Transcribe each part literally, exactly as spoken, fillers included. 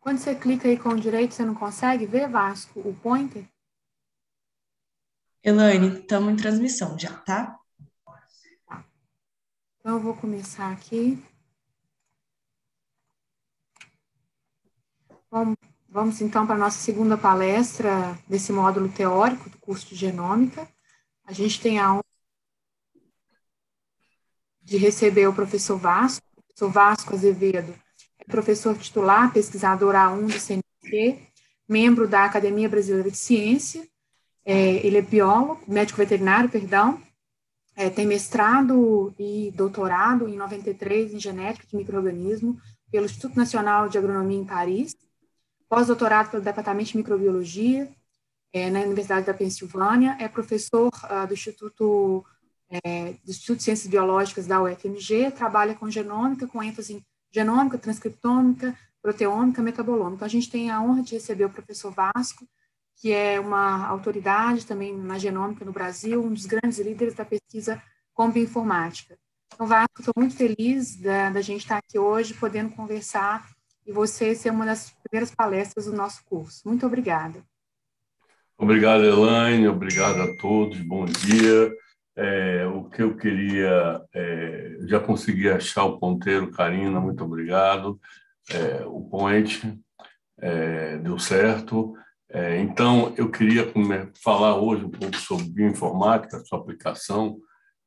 Quando você clica aí com o direito, você não consegue ver, Vasco, o pointer? Elaine, estamos em transmissão já, tá? Tá. Então, eu vou começar aqui. Vamos, vamos então, para a nossa segunda palestra desse módulo teórico do curso de Genômica. A gente tem a honra de receber o professor Vasco. O professor Vasco Azevedo é professor titular, pesquisador A um do C N P, membro da Academia Brasileira de Ciência. É, ele é biólogo, médico veterinário, perdão. É, tem mestrado e doutorado em noventa e três em genética de micro-organismo pelo Instituto Nacional de Agronomia em Paris, pós-doutorado pelo Departamento de Microbiologia é, na Universidade da Pensilvânia, é professor uh, do Instituto, é, do Instituto de Ciências Biológicas da U F M G, trabalha com genômica, com ênfase em genômica, transcriptômica, proteômica, metabolômica. Então, a gente tem a honra de receber o professor Vasco, que é uma autoridade também na genômica no Brasil, um dos grandes líderes da pesquisa com bioinformática. Então, Vasco, estou muito feliz da, da gente estar aqui hoje, podendo conversar, e você ser uma das primeiras palestras do nosso curso. Muito obrigada. Obrigado, Elaine, obrigado a todos, bom dia. É, o que eu queria, é, já consegui achar o ponteiro, Karina, muito obrigado. É, o point é, deu certo. É, então, eu queria falar hoje um pouco sobre bioinformática, sua aplicação,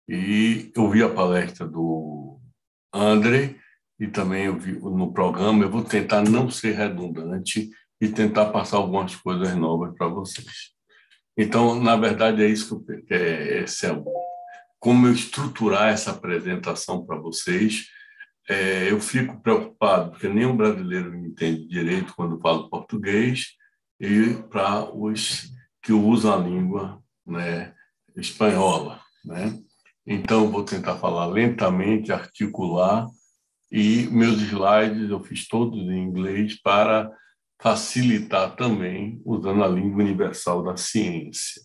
e eu vi a palestra do André, e também eu vi no programa. Eu vou tentar não ser redundante e tentar passar algumas coisas novas para vocês. Então, na verdade, é isso que eu, é, esse é o, como eu estruturar essa apresentação para vocês. É, eu fico preocupado, porque nenhum brasileiro me entende direito quando falo português, e para os que usam a língua, né, espanhola, né? Então, vou tentar falar lentamente, articular, e meus slides eu fiz todos em inglês para facilitar também, usando a língua universal da ciência.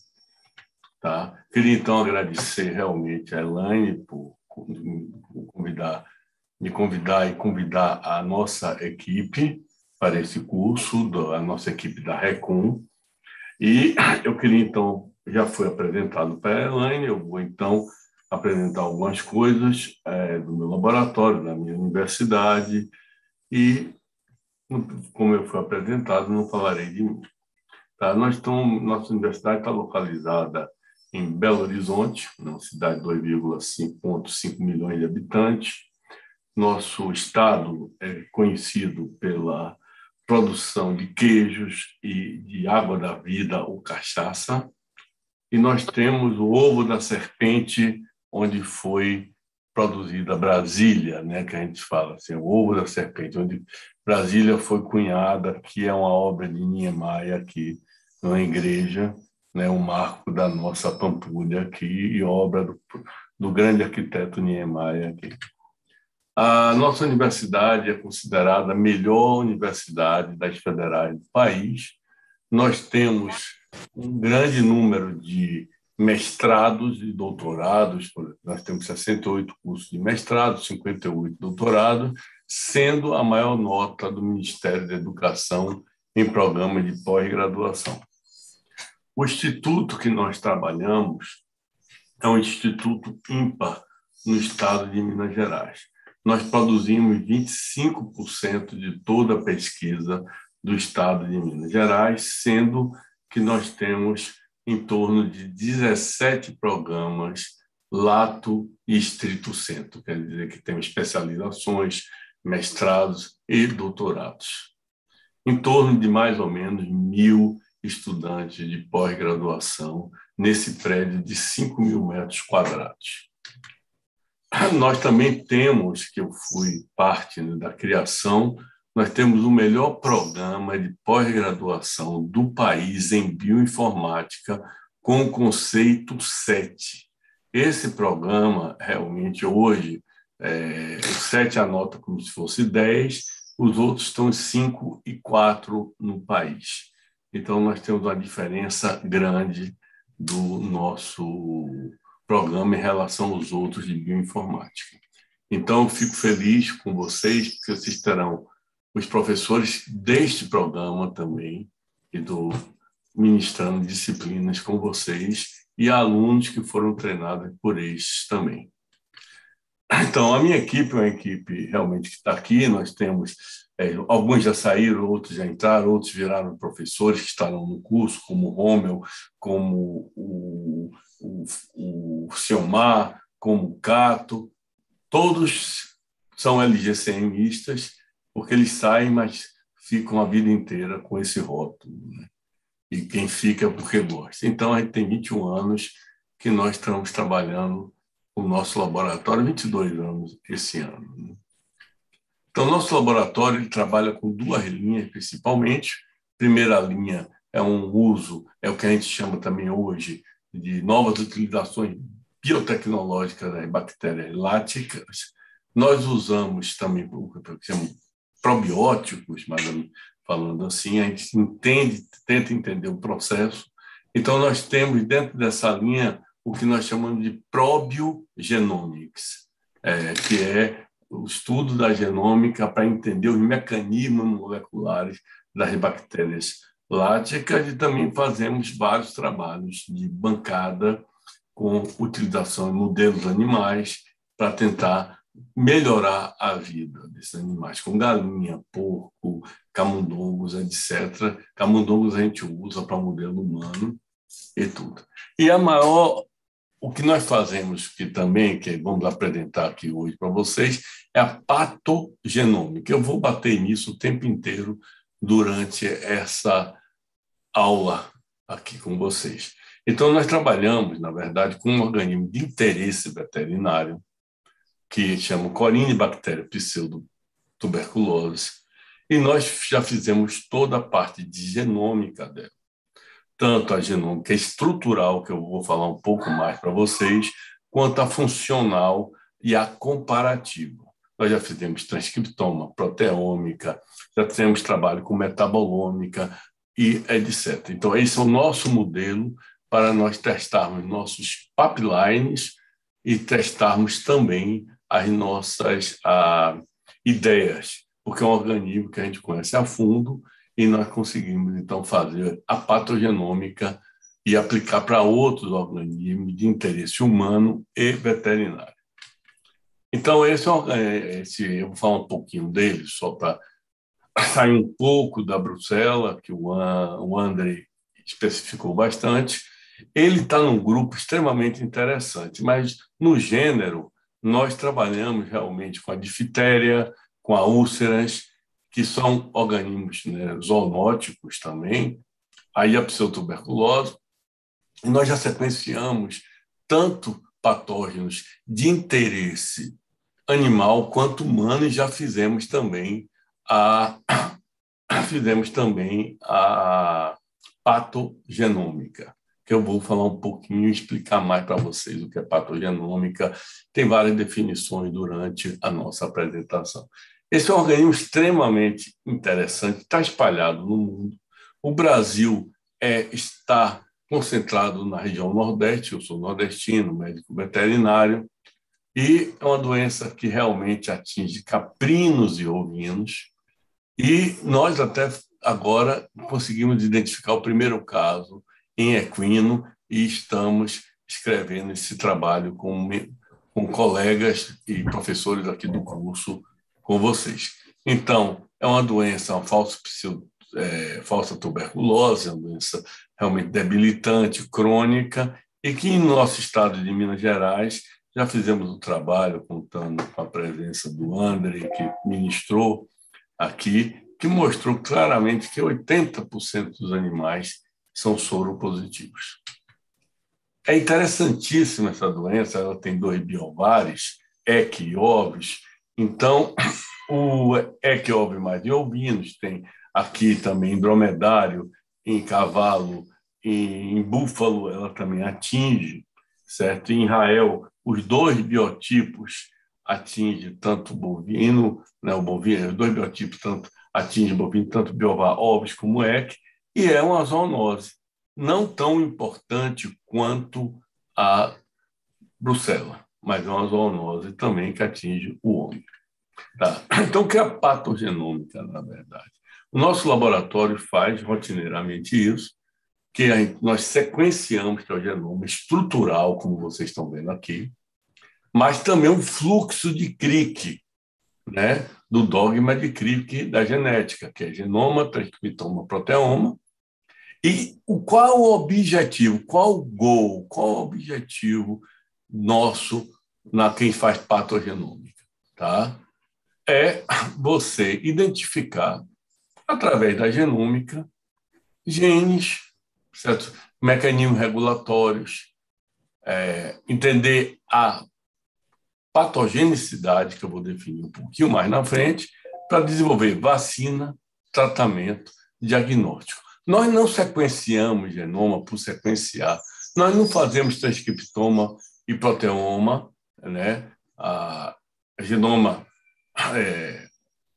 Tá? Queria, então, agradecer realmente a Elaine por convidar, me convidar e convidar a nossa equipe para esse curso, a nossa equipe da RECOM. E eu queria, então, já foi apresentado para a Elaine, eu vou, então, apresentar algumas coisas é, do meu laboratório, da minha universidade, e, como eu fui apresentado, não falarei de mim. Tá? Nós estamos, nossa universidade está localizada em Belo Horizonte, uma cidade de dois vírgula cinco milhões de habitantes. Nosso estado é conhecido pela produção de queijos e de água da vida, ou cachaça. E nós temos o ovo da serpente, onde foi produzida Brasília, né, que a gente fala assim, o ovo da serpente, onde Brasília foi cunhada, que é uma obra de Niemeyer aqui na igreja, né, um marco da nossa Pampulha aqui, e obra do, do grande arquiteto Niemeyer aqui. A nossa universidade é considerada a melhor universidade das federais do país. Nós temos um grande número de mestrados e doutorados, nós temos sessenta e oito cursos de mestrado, cinquenta e oito doutorados, sendo a maior nota do Ministério da Educação em programa de pós-graduação. O instituto que nós trabalhamos é um instituto ímpar no estado de Minas Gerais. Nós produzimos vinte e cinco por cento de toda a pesquisa do estado de Minas Gerais, sendo que nós temos em torno de dezessete programas lato e estrito sensu, quer dizer que temos especializações, mestrados e doutorados. Em torno de mais ou menos mil estudantes de pós-graduação nesse prédio de cinco mil metros quadrados. Nós também temos, que eu fui parte, né, da criação, nós temos o melhor programa de pós-graduação do país em bioinformática com o conceito sete. Esse programa, realmente, hoje, é, o sete anota como se fosse dez, os outros estão cinco e quatro no país. Então, nós temos uma diferença grande do nosso programa em relação aos outros de bioinformática. Então, eu fico feliz com vocês, porque vocês terão os professores deste programa também, e do ministrando disciplinas com vocês, e alunos que foram treinados por estes também. Então, a minha equipe é uma equipe realmente que está aqui, nós temos, é, alguns já saíram, outros já entraram, outros viraram professores que estarão no curso, como o Rômel, como o, o, o Ciomar, como o Cato, todos são LGCMistas, porque eles saem, mas ficam a vida inteira com esse rótulo, né? E quem fica é porque gosta. Então, a gente tem vinte e um anos que nós estamos trabalhando o nosso laboratório, vinte e dois anos esse ano, né? Então, o nosso laboratório ele trabalha com duas linhas, principalmente. Primeira linha é um uso, é o que a gente chama também hoje de novas utilizações biotecnológicas das bactérias láticas. Nós usamos também o que chamamos probióticos, mas falando assim, a gente entende, tenta entender o processo. Então, nós temos dentro dessa linha o que nós chamamos de probiogenomics, é, que é o estudo da genômica para entender os mecanismos moleculares das bactérias láticas, e também fazemos vários trabalhos de bancada com utilização de modelos animais para tentar melhorar a vida desses animais, com galinha, porco, camundongos, etcétera. Camundongos a gente usa para modelo humano e tudo. E a maior, o que nós fazemos que também, que vamos apresentar aqui hoje para vocês, é a patogenômica. Eu vou bater nisso o tempo inteiro durante essa aula aqui com vocês. Então, nós trabalhamos, na verdade, com um organismo de interesse veterinário, que chama Corynebacterium pseudotuberculose, e nós já fizemos toda a parte de genômica dela, tanto a genômica estrutural, que eu vou falar um pouco mais para vocês, quanto a funcional e a comparativa. Nós já fizemos transcriptoma, proteômica, já temos trabalho com metabolômica e etcétera. Então, esse é o nosso modelo para nós testarmos nossos pipelines e testarmos também as nossas ah, ideias, porque é um organismo que a gente conhece a fundo e nós conseguimos, então, fazer a patogenômica e aplicar para outros organismos de interesse humano e veterinário. Então, esse, é esse, eu vou falar um pouquinho dele, só para sair um pouco da Bruxela, que o, An, o André especificou bastante. Ele está num grupo extremamente interessante, mas, no gênero, nós trabalhamos realmente com a diftéria, com a úlceras, que são organismos, né, zoonóticos também, aí a pseudotuberculose. E nós já sequenciamos tanto patógenos de interesse animal quanto humano, e já fizemos também a, fizemos também a patogenômica, que eu vou falar um pouquinho e explicar mais para vocês o que é patogenômica. Tem várias definições durante a nossa apresentação. Esse é um organismo extremamente interessante, está espalhado no mundo. O Brasil é, está concentrado na região Nordeste, eu sou nordestino, médico veterinário, e é uma doença que realmente atinge caprinos e ovinos, e nós até agora conseguimos identificar o primeiro caso em equino e estamos escrevendo esse trabalho com, com colegas e professores aqui do curso com vocês. Então, é uma doença, uma falsa, é, falsa tuberculose, uma doença realmente debilitante, crônica, e que em nosso estado de Minas Gerais já fizemos o trabalho contando com a presença do André, que ministrou aqui, que mostrou claramente que oitenta por cento dos animais são soropositivos. É interessantíssima essa doença, ela tem dois biovares, equi e ovis. Então, o equi, ovis mais em ovinos, tem aqui também em dromedário, em cavalo, em búfalo, ela também atinge, certo? Em Israel, os dois biotipos atingem tanto o bovino, né, o bovino, os dois biotipos tanto atingem o bovino, tanto biovar ovis como equi, e é uma zoonose não tão importante quanto a brucela, mas é uma zoonose também que atinge o homem. Tá. Então, o que é a patogenômica, na verdade? O nosso laboratório faz rotineiramente isso, que a gente, nós sequenciamos que é o genoma estrutural, como vocês estão vendo aqui, mas também um fluxo de Crick, né, do dogma de Crick da genética, que é genoma, transcriptoma, proteoma. E o, qual o objetivo, qual o goal, qual o objetivo nosso na quem faz patogenômica? Tá? É você identificar, através da genômica, genes, certo? Mecanismos regulatórios, é, entender a patogenicidade, que eu vou definir um pouquinho mais na frente, para desenvolver vacina, tratamento, diagnóstico. Nós não sequenciamos genoma por sequenciar, nós não fazemos transcriptoma e proteoma, né? A, a genoma é,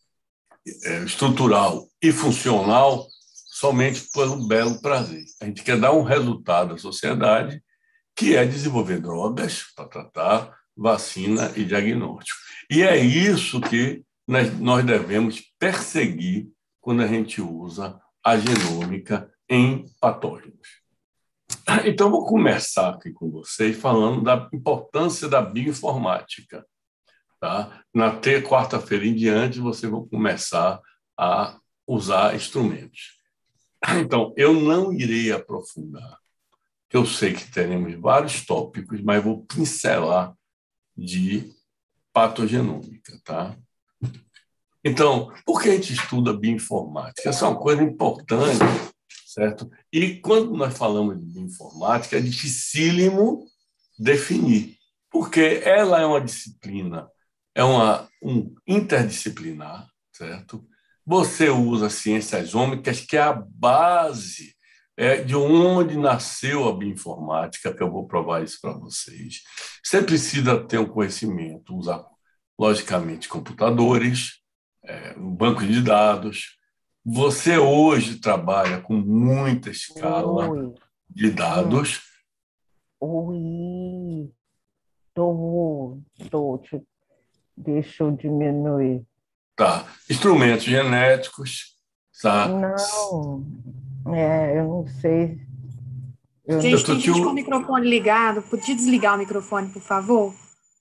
é, estrutural e funcional somente pelo belo prazer. A gente quer dar um resultado à sociedade, que é desenvolver drogas para tratar, vacina e diagnóstico. E é isso que nós devemos perseguir quando a gente usa a genômica em patógenos. Então, vou começar aqui com vocês falando da importância da bioinformática. Tá? Na quarta-feira em diante, vocês vão começar a usar instrumentos. Então, eu não irei aprofundar. Eu sei que teremos vários tópicos, mas vou pincelar de patogenômica, tá? Então, por que a gente estuda bioinformática? Essa é uma coisa importante, certo? E quando nós falamos de bioinformática, é dificílimo definir, porque ela é uma disciplina, é uma, um interdisciplinar, certo? Você usa ciências ômicas, que é a base é, de onde nasceu a bioinformática, que eu vou provar isso para vocês. Você precisa ter um conhecimento, usar, logicamente, computadores, é, um banco de dados. Você hoje trabalha com muita escala Oi. de dados. Oi. Tô, tô, te- deixa eu diminuir. Tá. Instrumentos genéticos. Tá? Não, é, eu não sei. Eu, Gente, tô tem te- gente com o microfone ligado. Podia desligar o microfone, por favor?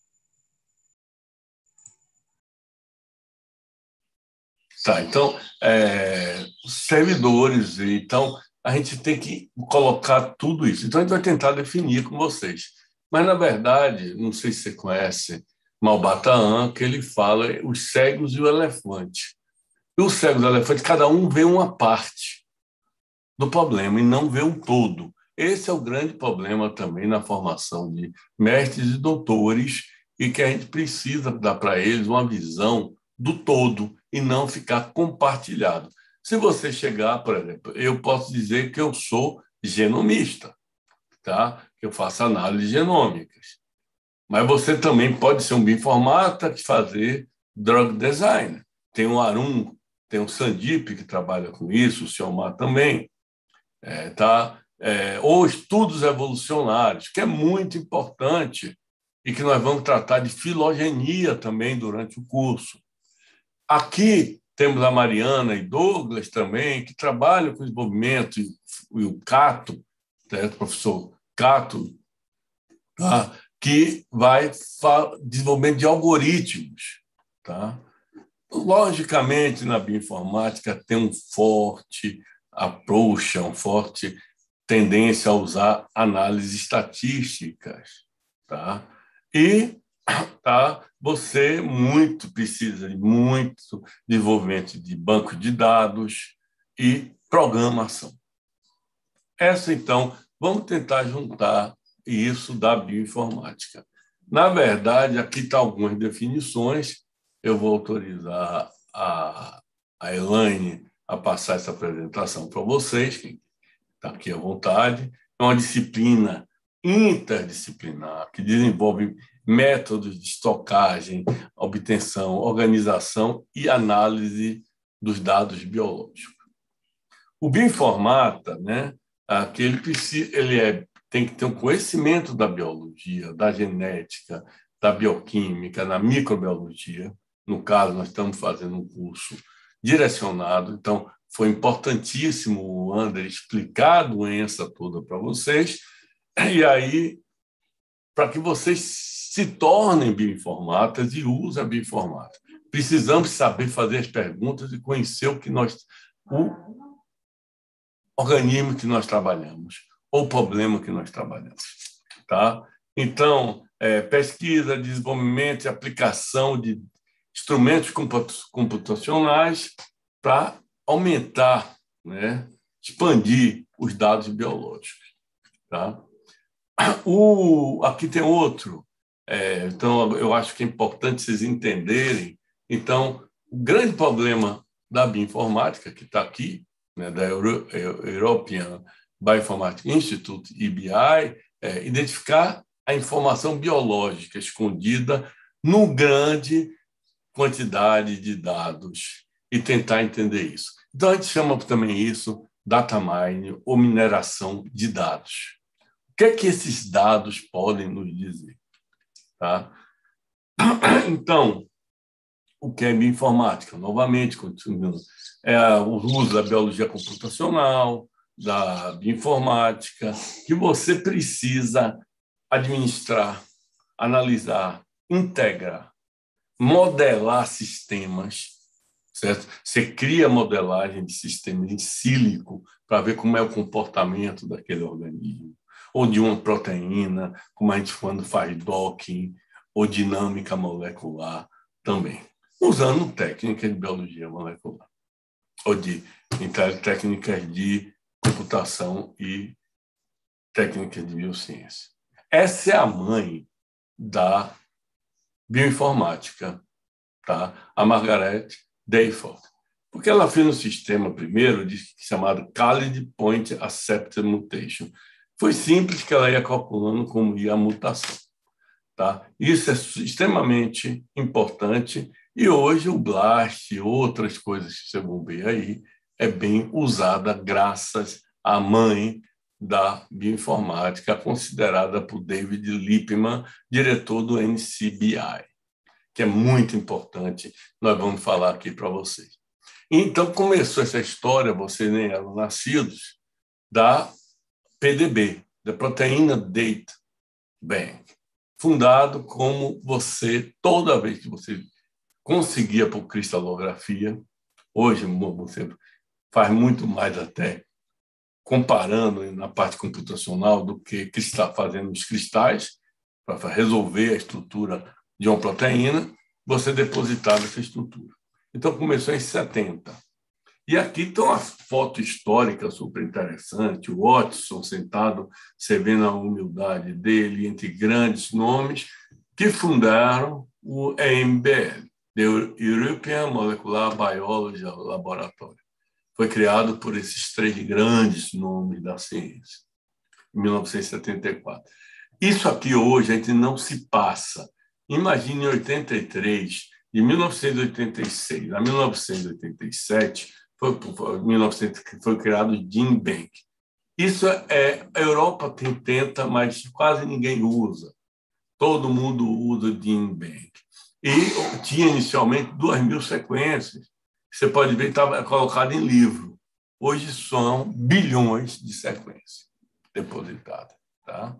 Tá, então, é, servidores, então, a gente tem que colocar tudo isso. Então, a gente vai tentar definir com vocês. Mas, na verdade, não sei se você conhece Malbataan, que ele fala os cegos e o elefante. E os cegos e o elefante, cada um vê uma parte do problema e não vê um todo. Esse é o grande problema também na formação de mestres e doutores, e que a gente precisa dar para eles uma visão do todo e não ficar compartilhado. Se você chegar, por exemplo, eu posso dizer que eu sou genomista, tá? Que eu faço análises genômicas. Mas você também pode ser um bioinformata que fazer drug design. Tem o Arun, tem o Sandeep que trabalha com isso, o Ciomar também, é, tá? É, ou estudos evolucionários, que é muito importante e que nós vamos tratar de filogenia também durante o curso. Aqui temos a Mariana e Douglas também, que trabalham com desenvolvimento, e o Cato, né, o professor Cato, tá, que vai desenvolvimento de algoritmos. Tá? Logicamente, na bioinformática tem um forte approach, uma forte tendência a usar análises estatísticas. Tá? E tá, você muito precisa de muito desenvolvimento de banco de dados e programação. Essa, então, vamos tentar juntar isso da bioinformática. Na verdade, aqui estão algumas definições. Eu vou autorizar a, a Elaine a passar essa apresentação para vocês, quem está aqui à vontade. É uma disciplina interdisciplinar que desenvolve métodos de estocagem, obtenção, organização e análise dos dados biológicos. O bioinformata, né, aquele precisa, ele é, tem que ter um conhecimento da biologia, da genética, da bioquímica, da microbiologia, No caso, nós estamos fazendo um curso direcionado, então foi importantíssimo o Ander explicar a doença toda para vocês, e aí, para que vocês se tornem bioinformáticos e usem a bioinformática. Precisamos saber fazer as perguntas e conhecer o que nós, o organismo que nós trabalhamos, ou o problema que nós trabalhamos. Tá? Então, é, pesquisa, desenvolvimento e aplicação de instrumentos computacionais para aumentar, né, expandir os dados biológicos. Tá? O, aqui tem outro. É, então, eu acho que é importante vocês entenderem. Então, o grande problema da bioinformática, que está aqui, né, da Euro, European Bioinformatics Institute, E B I, é identificar a informação biológica escondida no grande quantidade de dados e tentar entender isso. Então, a gente chama também isso data mining ou mineração de dados. O que é que esses dados podem nos dizer? Tá? Então, o que é bioinformática? Novamente, continuando, é o uso da biologia computacional, da bioinformática, que você precisa administrar, analisar, integrar, modelar sistemas, certo? Você cria modelagem de sistemas em sílico para ver como é o comportamento daquele organismo, ou de uma proteína, como a gente quando faz docking, ou dinâmica molecular também, usando técnicas de biologia molecular, ou de técnicas de computação e técnicas de biociência. Essa é a mãe da bioinformática, tá? A Margaret Dayforth, porque ela fez um sistema primeiro chamado Khaled Point Accepted Mutation. Foi simples, que ela ia calculando como ia a mutação. Tá? Isso é extremamente importante e hoje o BLAST e outras coisas que você vão ver aí é bem usada graças à mãe da bioinformática, considerada por David Lippmann, diretor do N C B I, que é muito importante, nós vamos falar aqui para vocês. Então, começou essa história, vocês nem eram nascidos, da P D B, da Protein Data Bank, fundado como você, toda vez que você conseguia por cristalografia, hoje você faz muito mais até comparando na parte computacional do que está fazendo os cristais para resolver a estrutura de uma proteína, você depositava essa estrutura. Então, começou em setenta. E aqui está uma foto histórica super interessante, o Watson sentado, você vê na humildade dele, entre grandes nomes, que fundaram o E M B L, The European Molecular Biology Laboratory. Foi criado por esses três grandes nomes da ciência, em mil novecentos e setenta e quatro. Isso aqui hoje a gente não se passa. Imagine em oitenta e três, de mil novecentos e oitenta e seis a mil novecentos e oitenta e sete, foi, mil e novecentos, foi criado o GenBank. Isso é, a Europa tem, tenta, mas quase ninguém usa. Todo mundo usa o GenBank. E tinha inicialmente duas mil sequências. Você pode ver que estava colocado em livro. Hoje são bilhões de sequências depositadas. Tá?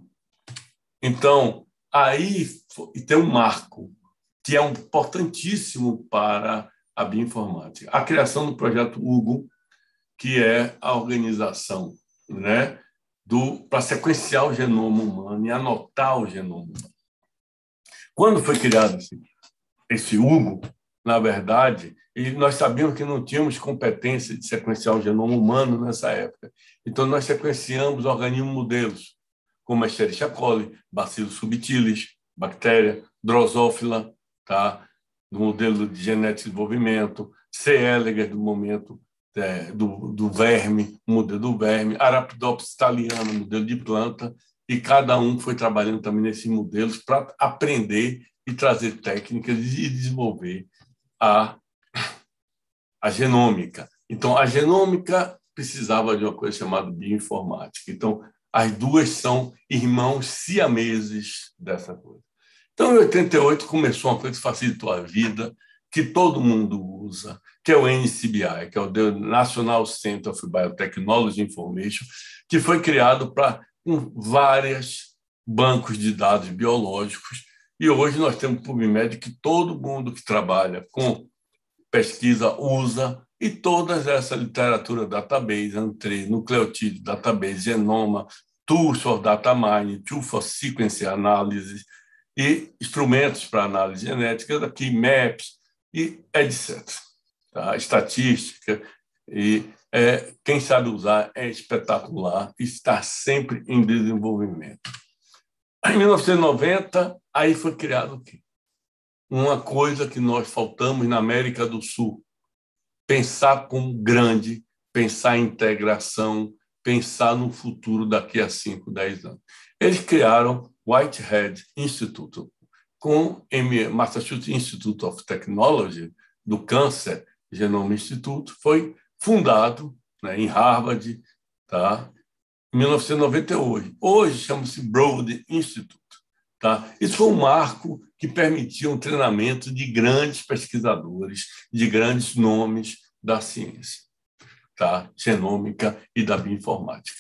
Então, aí tem um marco que é importantíssimo para a bioinformática. A criação do projeto Hugo, que é a organização, né, para sequenciar o genoma humano e anotar o genoma humano. Quando foi criado esse, esse Hugo, na verdade, e nós sabíamos que não tínhamos competência de sequenciar o genoma humano nessa época. Então, nós sequenciamos organismos modelos, como a Escherichia coli, Bacillus subtilis, bactéria, Drosophila, tá? Do modelo de genética de desenvolvimento, C. elegans, do momento é, do, do verme, o modelo do verme, Arabidopsis thaliana, modelo de planta, e cada um foi trabalhando também nesses modelos para aprender e trazer técnicas e desenvolver a, a genômica. Então, a genômica precisava de uma coisa chamada bioinformática. Então, as duas são irmãos siameses dessa coisa. Então, em oitenta e oito, começou uma coisa que facilitou a vida, que todo mundo usa, que é o N C B I, que é o National Center of Biotechnology Information, que foi criado para com vários bancos de dados biológicos. E hoje nós temos o PubMed, que todo mundo que trabalha com pesquisa usa, e toda essa literatura database, entre nucleotídeo database, genoma, tools for data mining, tools for sequence analysis, e instrumentos para análise genética, daqui maps, e etcétera. Tá? Estatística, e é, quem sabe usar é espetacular, está sempre em desenvolvimento. Em mil novecentos e noventa, aí foi criado o quê? Uma coisa que nós faltamos na América do Sul, pensar como grande, pensar em integração, pensar no futuro daqui a cinco, dez anos. Eles criaram o Whitehead Institute, com o Massachusetts Institute of Technology, do Cancer Genome Institute, foi fundado, né, em Harvard, tá, em mil novecentos e noventa e oito. Hoje chama-se Broad Institute. Tá? Isso foi um marco que permitiu um treinamento de grandes pesquisadores, de grandes nomes da ciência, tá? Genômica e da bioinformática.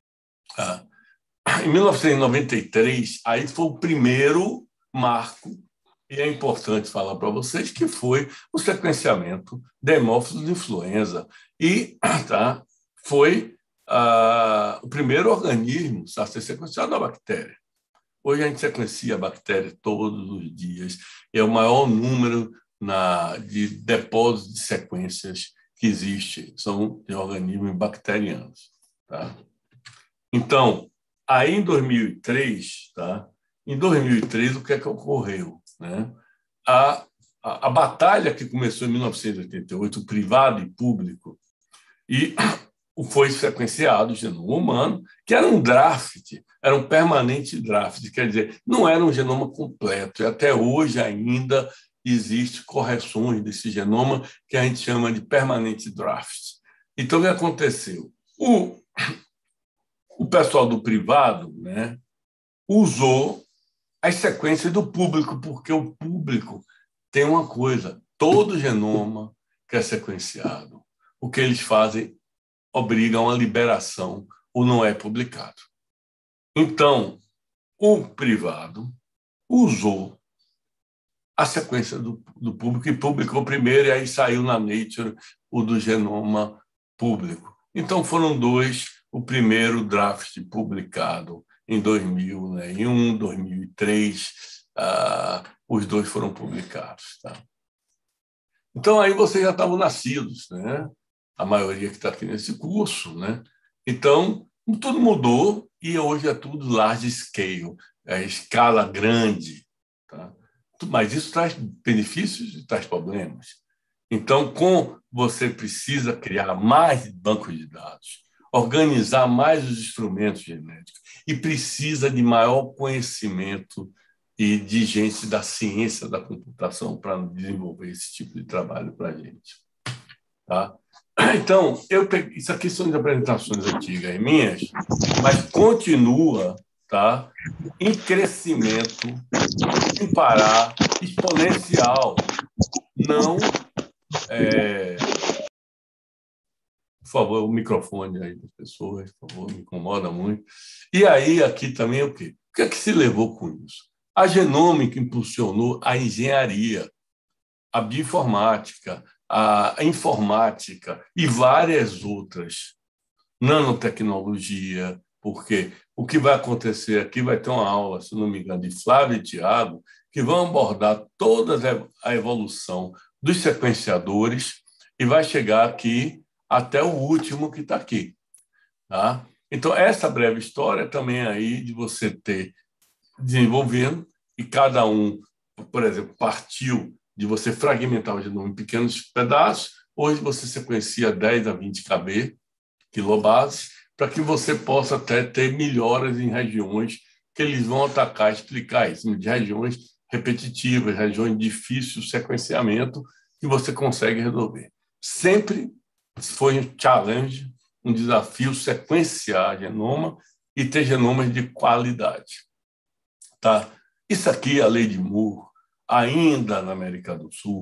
Tá? Em mil novecentos e noventa e três, aí foi o primeiro marco, e é importante falar para vocês que foi o sequenciamento de hemófilos de influenza. E tá, foi ah, o primeiro organismo a ser sequenciado a bactéria. Hoje a gente sequencia a bactéria todos os dias. É o maior número na, de depósitos de sequências que existe, são de organismos bacterianos. Tá? Então, aí em dois mil e três, tá? Em dois mil e três, o que é que ocorreu? Né? A, a, a batalha que começou em mil novecentos e oitenta e oito, privado e público, e foi sequenciado o genoma humano, que era um draft, era um permanente draft, quer dizer, não era um genoma completo, e até hoje ainda existem correções desse genoma que a gente chama de permanente draft. Então, o que aconteceu? O, o pessoal do privado, né, usou as sequências do público, porque o público tem uma coisa, todo genoma que é sequenciado, o que eles fazem obrigam a liberação ou não é publicado. Então, o privado usou a sequência do, do público e publicou primeiro, e aí saiu na Nature o do genoma público. Então, foram dois, o primeiro draft publicado em dois mil e um, dois mil e três, ah, os dois foram publicados. Tá? Então, aí vocês já estavam nascidos, né? A maioria que está aqui nesse curso, né? Então, tudo mudou e hoje é tudo large scale, é escala grande. Tá? Mas isso traz benefícios e traz problemas. Então, com você precisa criar mais bancos de dados, organizar mais os instrumentos genéticos e precisa de maior conhecimento e de gente da ciência da computação para desenvolver esse tipo de trabalho para a gente. Tá? Então, eu peguei, isso aqui são de apresentações antigas minhas, mas continua, tá, em crescimento, sem parar, exponencial. Não, é... por favor, o microfone aí das pessoas, por favor, me incomoda muito. E aí, aqui também o quê? O que é que se levou com isso? A genômica impulsionou a engenharia, a bioinformática, a informática e várias outras, nanotecnologia, porque o que vai acontecer aqui vai ter uma aula, se não me engano, de Flávio e Tiago, que vão abordar toda a evolução dos sequenciadores e vai chegar aqui até o último que está aqui. Tá? Então, essa breve história também aí de você ter desenvolvendo, e cada um, por exemplo, partiu de você fragmentar o genoma em pequenos pedaços. Hoje você sequencia dez a vinte kb, kilobases, para que você possa até ter melhoras em regiões que eles vão atacar, explicar isso, de regiões repetitivas, regiões de difícil sequenciamento, que você consegue resolver. Sempre foi um challenge, um desafio sequenciar genoma e ter genomas de qualidade. Tá? Isso aqui, a lei de Moore, ainda na América do Sul,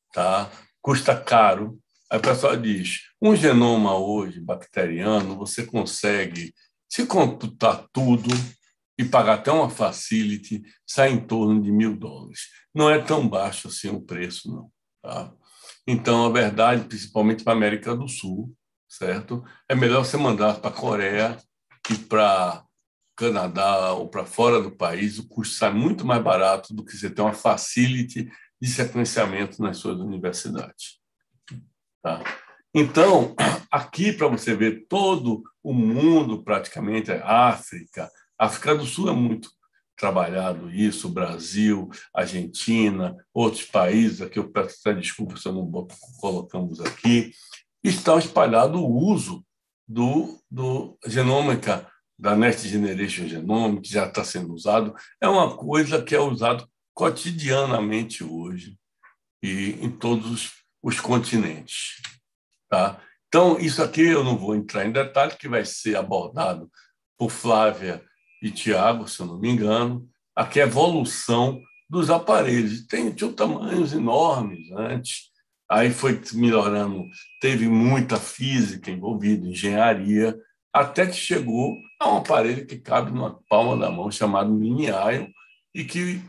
tá? Custa caro. Aí o pessoal diz, um genoma hoje, bacteriano, você consegue, se computar tudo e pagar até uma facility, sai em torno de mil dólares. Não é tão baixo assim o preço, não. Tá? Então, a verdade, principalmente para a América do Sul, certo? É melhor você mandar para a Coreia e para Canadá ou para fora do país, o custo sai muito mais barato do que você ter uma facility de sequenciamento nas suas universidades. Tá? Então, aqui para você ver todo o mundo, praticamente, a África, a África do Sul é muito trabalhado isso, Brasil, Argentina, outros países, aqui eu peço até desculpa se eu não colocamos aqui, está espalhado o uso do, do genômica, da Next Generation Genome, que já está sendo usado, é uma coisa que é usado cotidianamente hoje e em todos os, os continentes. Tá? Então, isso aqui eu não vou entrar em detalhe, que vai ser abordado por Flávia e Tiago, se eu não me engano. Aqui é a evolução dos aparelhos. Tem, tinha tamanhos enormes antes, aí foi melhorando, teve muita física envolvida, engenharia, até que chegou a um aparelho que cabe numa palma da mão, chamado Mini-Ion, e que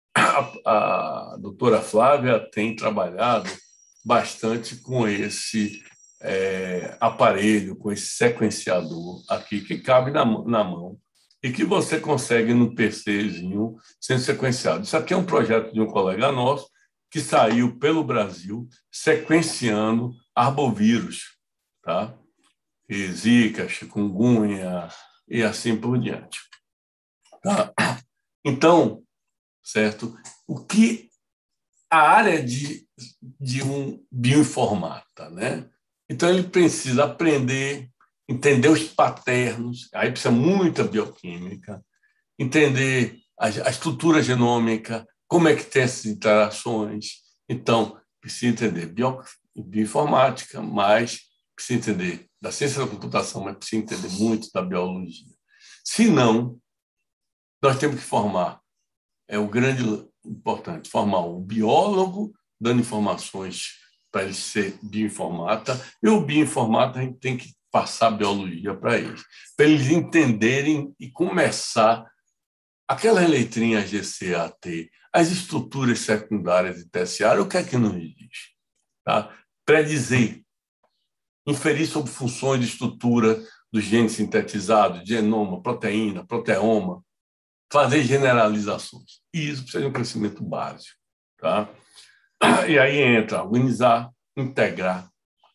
a, a doutora Flávia tem trabalhado bastante com esse é, aparelho, com esse sequenciador aqui, que cabe na, na mão e que você consegue no PCzinho sendo sequenciado. Isso aqui é um projeto de um colega nosso que saiu pelo Brasil sequenciando arbovírus, tá? E Zika, chikungunya e assim por diante. Tá? Então, certo? O que a área de, de um bioinformata, né? Então, ele precisa aprender, entender os paternos, aí precisa muita bioquímica, entender a, a estrutura genômica, como é que tem essas interações. Então, precisa entender bio, bioinformática, mas precisa entender da ciência da computação, mas precisa entender muito da biologia. Se não, nós temos que formar, é o grande importante, formar um biólogo dando informações para ele ser bioinformata, e o bioinformata a gente tem que passar biologia para eles, para eles entenderem e começar aquelas letrinhas G C A T, as estruturas secundárias e terciárias, o que é que nos diz? Tá? Predizer, inferir sobre funções de estrutura dos genes sintetizados, genoma, proteína, proteoma, fazer generalizações. E isso precisa de um conhecimento básico. Tá? E aí entra organizar, integrar.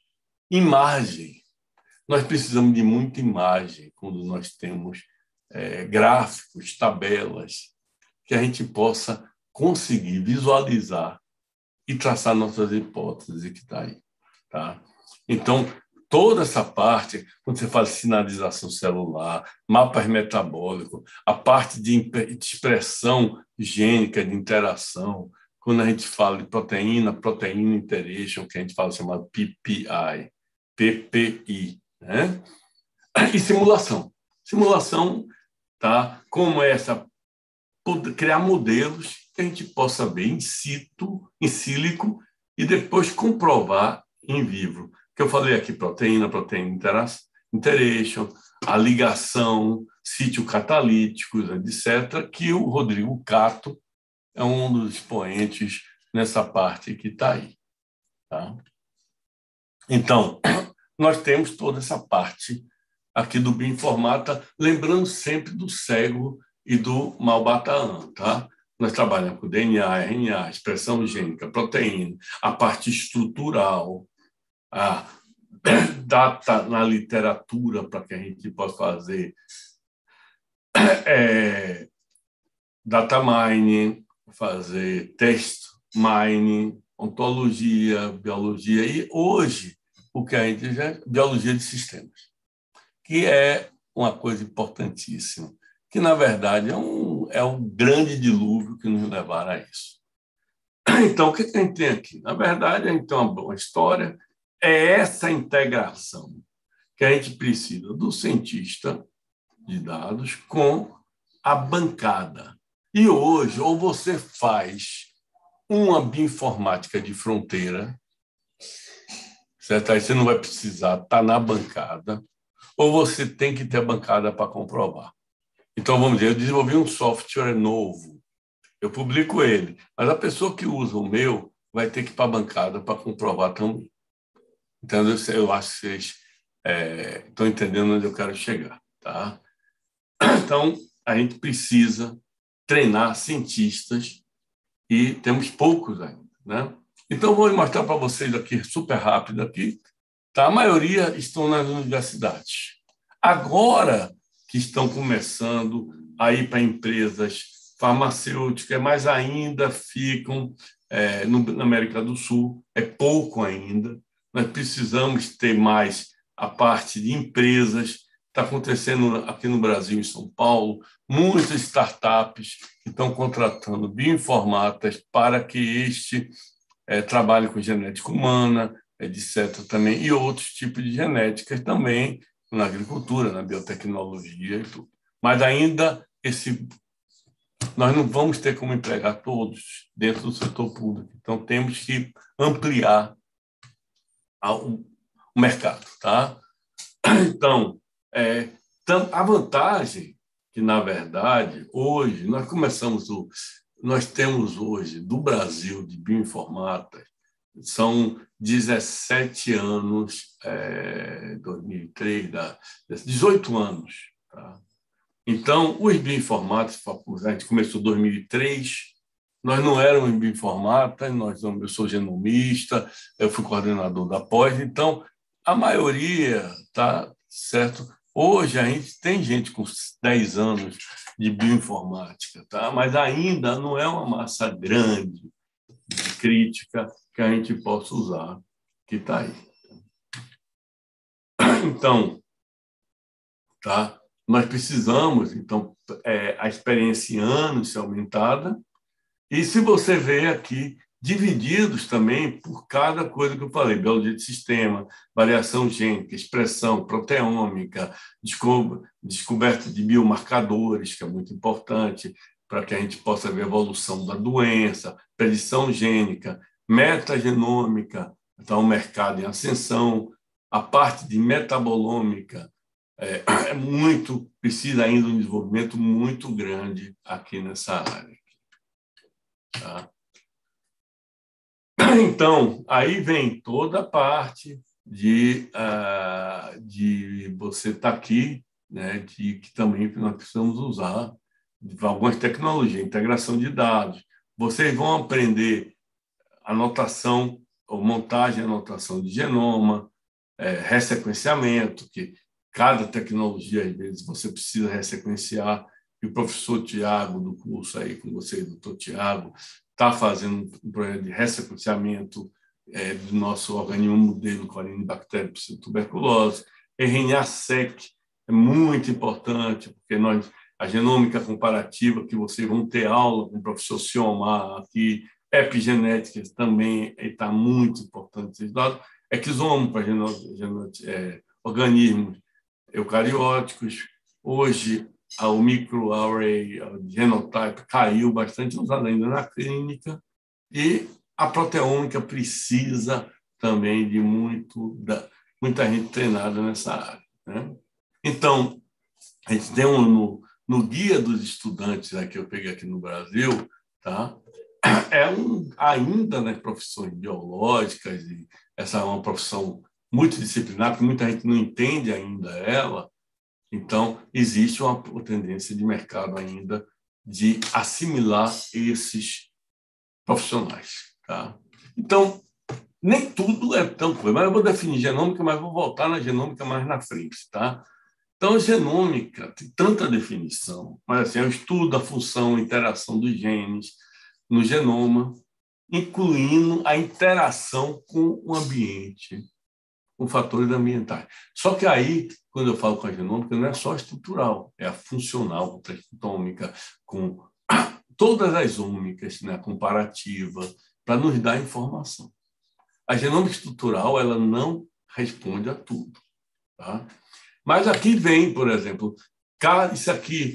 Imagem. Nós precisamos de muita imagem quando nós temos é, gráficos, tabelas, que a gente possa conseguir visualizar e traçar nossas hipóteses que está aí. Tá? Então, toda essa parte, quando você faz sinalização celular, mapas metabólicos, a parte de expressão gênica, de interação, quando a gente fala de proteína, proteína interaction, que a gente fala chamado P P I, P P I, né? E simulação. Simulação, tá? Como é essa, criar modelos que a gente possa ver in situ, em sílico, e depois comprovar em vivo. Que eu falei aqui, proteína, proteína interaction, a ligação, sítio catalíticos, etcétera, que o Rodrigo Cato é um dos expoentes nessa parte que está aí. Tá? Então, nós temos toda essa parte aqui do bioinformata, lembrando sempre do cego e do Malbataan, tá? Nós trabalhamos com D N A, R N A, expressão gênica, proteína, a parte estrutural, a data na literatura para que a gente possa fazer é, data mining, fazer text mining, ontologia, biologia, e hoje o que a gente já é biologia de sistemas, que é uma coisa importantíssima, que na verdade é um, é um grande dilúvio que nos levará a isso. Então, o que a gente tem aqui? Na verdade, a gente tem uma boa história, é essa integração que a gente precisa do cientista de dados com a bancada. E hoje, ou você faz uma bioinformática de fronteira, certo? Aí você não vai precisar estar na bancada, ou você tem que ter a bancada para comprovar. Então, vamos dizer, eu desenvolvi um software novo, eu publico ele, mas a pessoa que usa o meu vai ter que ir para a bancada para comprovar também. Então, eu acho que vocês é, estão entendendo onde eu quero chegar. Tá? Então, a gente precisa treinar cientistas e temos poucos ainda. Né? Então, vou mostrar para vocês aqui, super rápido aqui. Tá? A maioria estão nas universidades. Agora que estão começando a ir para empresas farmacêuticas, mas ainda ficam é, no, na América do Sul, é pouco ainda. Nós precisamos ter mais a parte de empresas. Está acontecendo aqui no Brasil, em São Paulo, muitas startups que estão contratando bioinformatas para que este é, trabalhe com genética humana, etcétera também, e outros tipos de genéticas também, na agricultura, na biotecnologia e tudo. Mas ainda esse, nós não vamos ter como empregar todos dentro do setor público. Então, temos que ampliar o mercado. Tá? Então, é, a vantagem que, na verdade, hoje, nós começamos, o, nós temos hoje, do Brasil, de bioinformatas, são dezessete anos, é, dois mil e três, da, dezoito anos. Tá? Então, os bioinformatas, a gente começou em dois mil e três, nós não éramos bioinformatas, nós, eu sou genomista, eu fui coordenador da pós, então, a maioria, tá certo? Hoje, a gente tem gente com dez anos de bioinformática, tá? Mas ainda não é uma massa grande de crítica que a gente possa usar, que está aí. Então, tá? Nós precisamos, então, é, a experiência em anos ser aumentada, e se você vê aqui, divididos também por cada coisa que eu falei, biologia de sistema, variação gênica, expressão proteômica, desco descoberta de biomarcadores, que é muito importante para que a gente possa ver a evolução da doença, predição gênica, metagenômica, então o mercado em ascensão, a parte de metabolômica é, é muito, precisa ainda de um desenvolvimento muito grande aqui nessa área. Tá? Então, aí vem toda a parte de, uh, de você estar tá aqui, né, de que também nós precisamos usar algumas tecnologias, integração de dados. Vocês vão aprender anotação, ou montagem e anotação de genoma, é, ressequenciamento, que cada tecnologia, às vezes, você precisa ressequenciar, e o professor Tiago, do curso aí com vocês, o doutor Tiago, está fazendo um projeto de ressequenciamento é, do nosso organismo modelo Corynebacterium tuberculose. R N A-seq é muito importante, porque nós, a genômica comparativa, que vocês vão ter aula com o professor Ciomar aqui, epigenética também está muito importante esses dados, exomo para é, organismos eucarióticos. Hoje, o microarray genotype caiu bastante, usado ainda na clínica, e a proteômica precisa também de muito, da, muita gente treinada nessa área. Né? Então, a gente tem um, no, no guia dos estudantes, né, que eu peguei aqui no Brasil, tá? É um, ainda nas profissões biológicas, e essa é uma profissão multidisciplinar, que muita gente não entende ainda ela. Então, existe uma tendência de mercado ainda de assimilar esses profissionais. Tá? Então, nem tudo é tão coisa, mas eu vou definir genômica, mas vou voltar na genômica mais na frente. Tá? Então, a genômica tem tanta definição, mas assim, é o estudo da função e interação dos genes no genoma, incluindo a interação com o ambiente, com fatores ambientais. Só que aí, quando eu falo com a genômica, não é só estrutural, é a funcional, com transcriptômica, com todas as ômicas, né, comparativa, para nos dar informação. A genômica estrutural, ela não responde a tudo. Tá? Mas aqui vem, por exemplo, isso aqui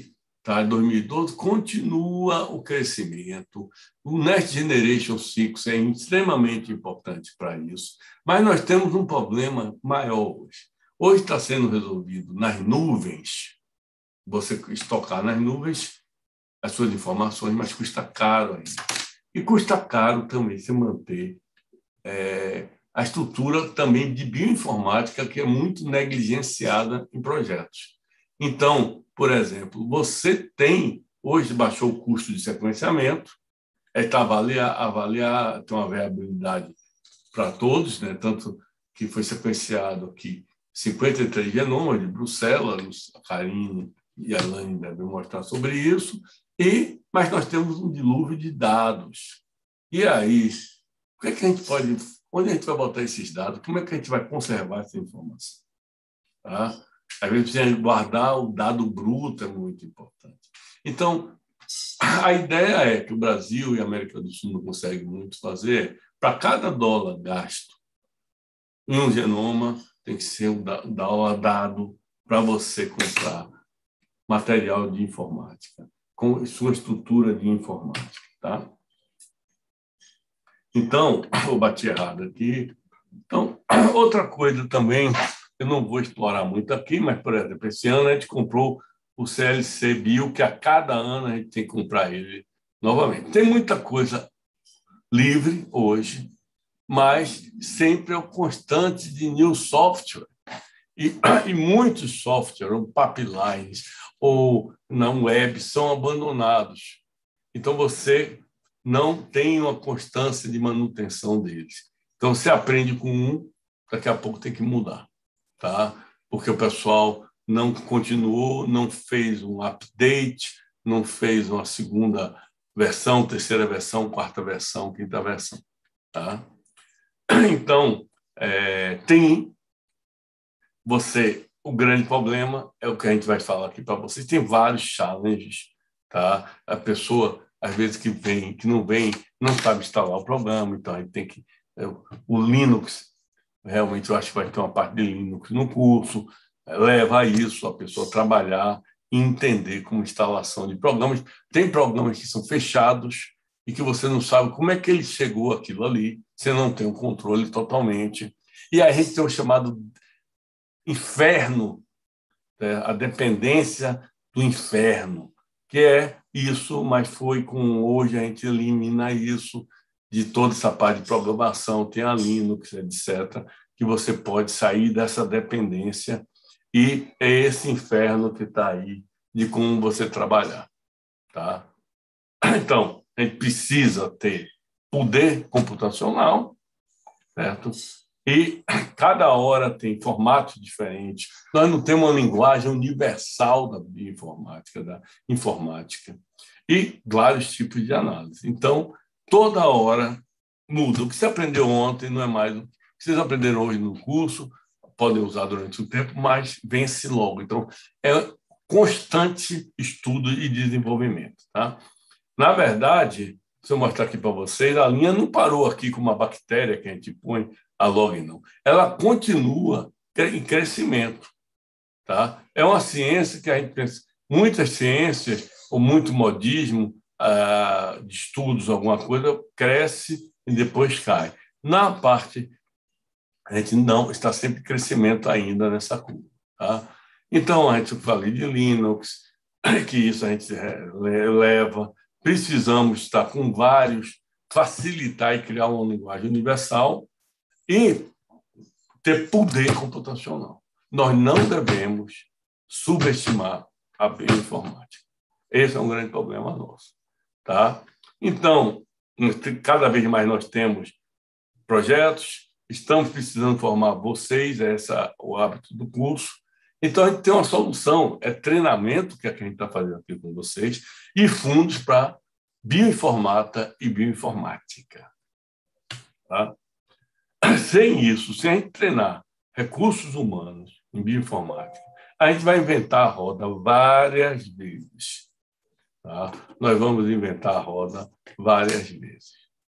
tá? dois mil e doze, continua o crescimento. O Next Generation cinco é extremamente importante para isso, mas nós temos um problema maior hoje. Hoje está sendo resolvido nas nuvens, você estocar nas nuvens as suas informações, mas custa caro ainda. E custa caro também se manter é, a estrutura também de bioinformática, que é muito negligenciada em projetos. Então, por exemplo, você tem, hoje baixou o custo de sequenciamento, está avaliar, avaliar, tem uma variabilidade para todos, né? Tanto que foi sequenciado aqui cinquenta e três genomas de Bruxelas, a Karine e a Elaine devem mostrar sobre isso, e, mas nós temos um dilúvio de dados. E aí, o que, é que a gente pode, onde a gente vai botar esses dados? Como é que a gente vai conservar essa informação? Tá? Às vezes, precisa guardar o dado bruto, é muito importante. Então, a ideia é que o Brasil e a América do Sul não conseguem muito fazer, para cada dólar gasto em um genoma, tem que ser um dólar dado para você comprar material de informática, com sua estrutura de informática. Tá? Então, eu bati errado aqui. Então, outra coisa também, eu não vou explorar muito aqui, mas, por exemplo, esse ano a gente comprou o C L C Bio, que a cada ano a gente tem que comprar ele novamente. Tem muita coisa livre hoje, mas sempre é o constante de new software. E, e muitos softwares, ou pipelines, ou na web, são abandonados. Então, você não tem uma constância de manutenção deles. Então, você aprende com um, daqui a pouco tem que mudar, tá? Porque o pessoal não continuou, não fez um update, não fez uma segunda versão, terceira versão, quarta versão, quinta versão. Tá? Então, é, tem você, o grande problema é o que a gente vai falar aqui para vocês, tem vários challenges. Tá? A pessoa, às vezes, que vem, que não vem, não sabe instalar o programa, então a gente tem que... O Linux, realmente, eu acho que vai ter uma parte de Linux no curso, leva a isso, a pessoa trabalhar e entender como instalação de programas. Tem programas que são fechados e que você não sabe como é que ele chegou aquilo ali, você não tem o controle totalmente. E aí a gente tem o chamado inferno, né? A dependência do inferno, que é isso, mas foi com hoje a gente elimina isso de toda essa parte de programação, tem a Linux, etcétera, que você pode sair dessa dependência. E é esse inferno que está aí de como você trabalhar. Tá? Então, a gente precisa ter poder computacional, certo? E cada hora tem formatos diferentes. Nós não temos uma linguagem universal da bioinformática, da informática, e vários tipos de análise. Então, toda hora muda. O que você aprendeu ontem não é mais o que vocês aprenderam hoje no curso, podem usar durante o tempo, mas vence logo. Então, é constante estudo e desenvolvimento. Tá? Na verdade, se eu mostrar aqui para vocês, a linha não parou aqui com uma bactéria que a gente põe a log, não. Ela continua em crescimento. Tá? É uma ciência que a gente pensa, muitas ciências, ou muito modismo ah, de estudos, alguma coisa, cresce e depois cai. Na parte, a gente não está sempre em crescimento ainda nessa curva. Tá? Então, a gente falei de Linux, que isso a gente leva. Precisamos estar com vários, facilitar e criar uma linguagem universal e ter poder computacional. Nós não devemos subestimar a bioinformática. Esse é um grande problema nosso. Tá? Então, cada vez mais nós temos projetos, estamos precisando formar vocês, esse é o hábito do curso. Então, a gente tem uma solução, é treinamento, que é o que a gente está fazendo aqui com vocês, e fundos para bioinformata e bioinformática. Tá? Sem isso, sem a gente treinar recursos humanos em bioinformática, a gente vai inventar a roda várias vezes. Tá? Nós vamos inventar a roda várias vezes.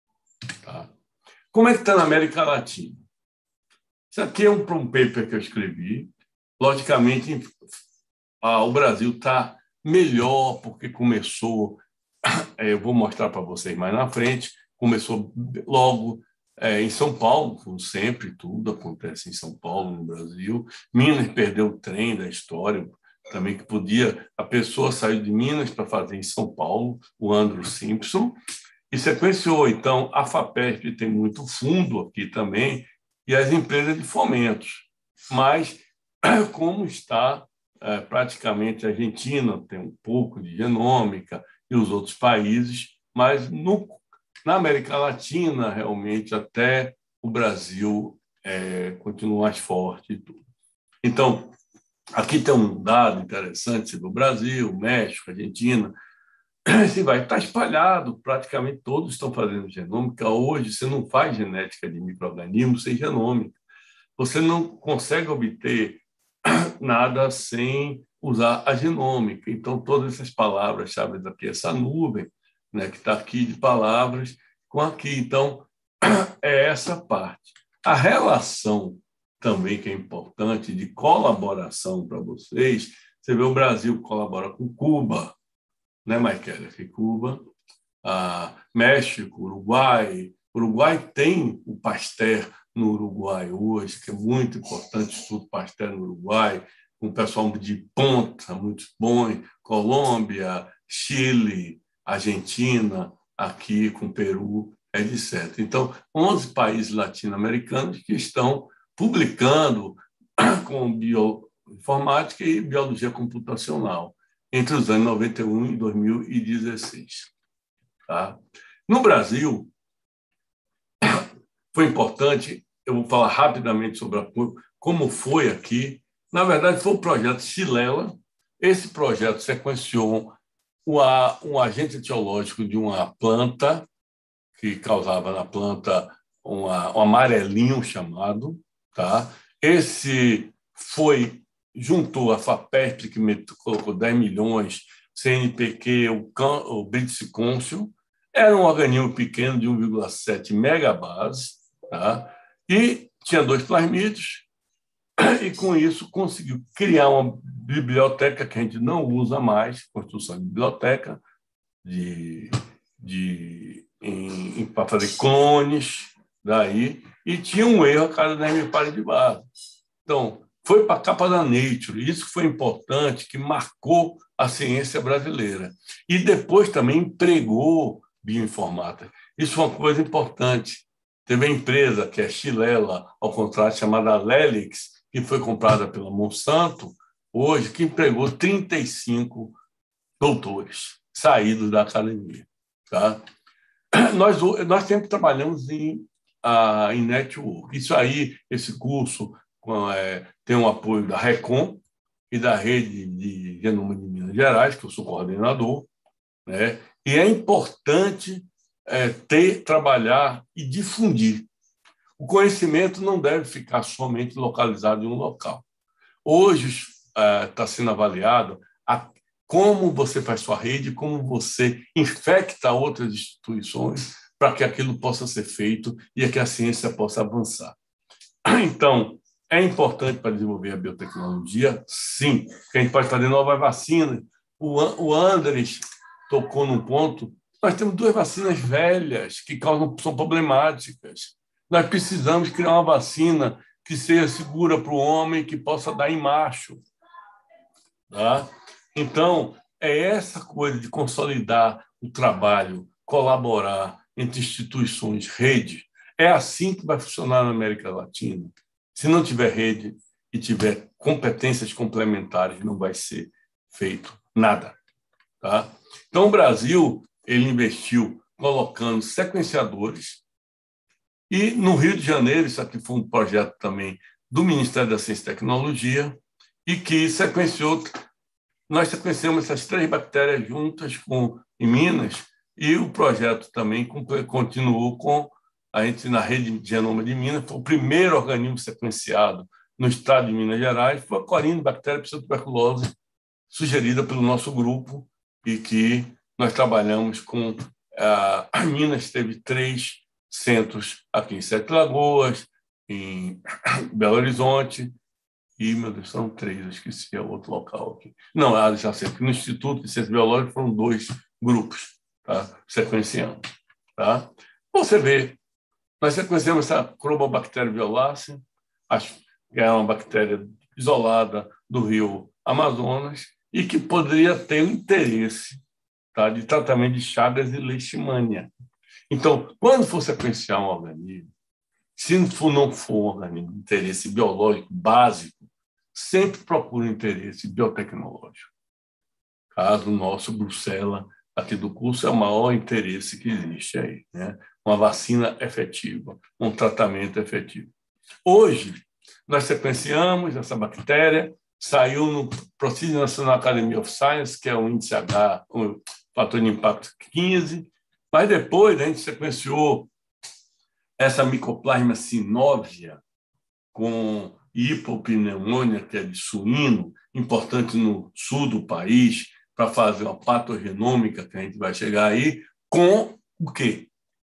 Tá? Como é que está na América Latina? Isso aqui é um, um paper que eu escrevi. Logicamente, ah, o Brasil está melhor, porque começou, é, eu vou mostrar para vocês mais na frente, começou logo é, em São Paulo, como sempre, tudo acontece em São Paulo, no Brasil. Minas perdeu o trem da história, também que podia, a pessoa saiu de Minas para fazer em São Paulo, o Andrew Simpson, e sequenciou. Então, a FAPESP tem muito fundo aqui também, e as empresas de fomentos. Mas, como está é, praticamente a Argentina, tem um pouco de genômica, e os outros países, mas no, na América Latina, realmente, até o Brasil é, continua mais forte e tudo. Então, aqui tem um dado interessante do Brasil, México, Argentina. Esse vai estar espalhado, praticamente todos estão fazendo genômica. Hoje, você não faz genética de micro-organismos sem genômica. Você não consegue obter nada sem usar a genômica. Então, todas essas palavras-chave aqui, essa nuvem, né, que está aqui de palavras com aqui. Então, é essa parte. A relação também que é importante de colaboração para vocês. Você vê o Brasil colabora com Cuba, né, Michael? Que Cuba, ah, México, Uruguai. Uruguai tem o Pasteur no Uruguai hoje, que é muito importante o estudo Pasteur no Uruguai, com o pessoal de ponta, muito bom, Colômbia, Chile, Argentina, aqui com Peru, etcétera. Então, onze países latino-americanos que estão publicando com bioinformática e biologia computacional entre os anos noventa e um e dois mil e dezesseis. Tá? No Brasil, foi importante, eu vou falar rapidamente sobre a, como foi aqui. Na verdade, foi o projeto Xilela. Esse projeto sequenciou uma, um agente etiológico de uma planta, que causava na planta uma, um amarelinho chamado. Tá? Esse foi, juntou a FAPESP, que me, colocou dez milhões, C N P Q, o, o British Council. Era um organismo pequeno de um vírgula sete megabase, tá? E tinha dois plasmídeos, e com isso conseguiu criar uma biblioteca que a gente não usa mais, construção de biblioteca, de, de, para fazer clones, daí, e tinha um erro a cada dez mil pares de base. Então, foi para a capa da Nature, isso foi importante, que marcou a ciência brasileira. E depois também empregou bioinformática. Isso foi uma coisa importante. Teve a empresa, que é Xilela, ao contrário, chamada Lelix, que foi comprada pela Monsanto, hoje, que empregou trinta e cinco doutores saídos da academia. Tá? Nós, nós sempre trabalhamos em, uh, em network. Isso aí, esse curso com, é, tem um apoio da RECOM e da Rede de Genoma de Minas Gerais, que eu sou coordenador, né? E é importante é, ter, trabalhar e difundir. O conhecimento não deve ficar somente localizado em um local. Hoje está uh, sendo avaliado a, como você faz sua rede, como você infecta outras instituições para que aquilo possa ser feito e que a ciência possa avançar. Então, é importante para desenvolver a biotecnologia? Sim, que a gente pode fazer novas vacinas. O, o Andres tocou num ponto, nós temos duas vacinas velhas que causam, são problemáticas. Nós precisamos criar uma vacina que seja segura para o homem, que possa dar em macho. Tá? Então, é essa coisa de consolidar o trabalho, colaborar entre instituições, rede. É assim que vai funcionar na América Latina. Se não tiver rede e tiver competências complementares, não vai ser feito nada. Tá? Então, o Brasil ele investiu colocando sequenciadores e, no Rio de Janeiro, isso aqui foi um projeto também do Ministério da Ciência e Tecnologia, e que sequenciou, nós sequenciamos essas três bactérias juntas com, em Minas, e o projeto também continuou com a gente na rede de genoma de Minas, foi o primeiro organismo sequenciado no estado de Minas Gerais, foi a Corynebacteria pseudotuberculose, sugerida pelo nosso grupo, e que nós trabalhamos com... A Minas teve três centros aqui em Sete Lagoas, em Belo Horizonte, e, meu Deus, são três, eu esqueci o outro local aqui. Não, ah, já sei, no Instituto de Ciências Biológicas foram dois grupos, tá? Sequenciando. Tá? Você vê, nós sequenciamos essa Crobobactéria violácea, que é uma bactéria isolada do rio Amazonas e que poderia ter o interesse, tá, de tratamento de Chagas e Leishmania. Então, quando for sequenciar um organismo, se não for, não for um organismo de interesse biológico básico, sempre procure interesse biotecnológico. Caso o nosso Bruxelas, aqui do curso, é o maior interesse que existe aí, né? Uma vacina efetiva, um tratamento efetivo. Hoje, nós sequenciamos essa bactéria, saiu no Proceedings National Academy of Science, que é o índice H, o fator de impacto quinze, mas depois a gente sequenciou essa Mycoplasma synovial com hipopneumônia, que é de suíno, importante no sul do país, para fazer uma patogenômica, que a gente vai chegar aí, com o quê?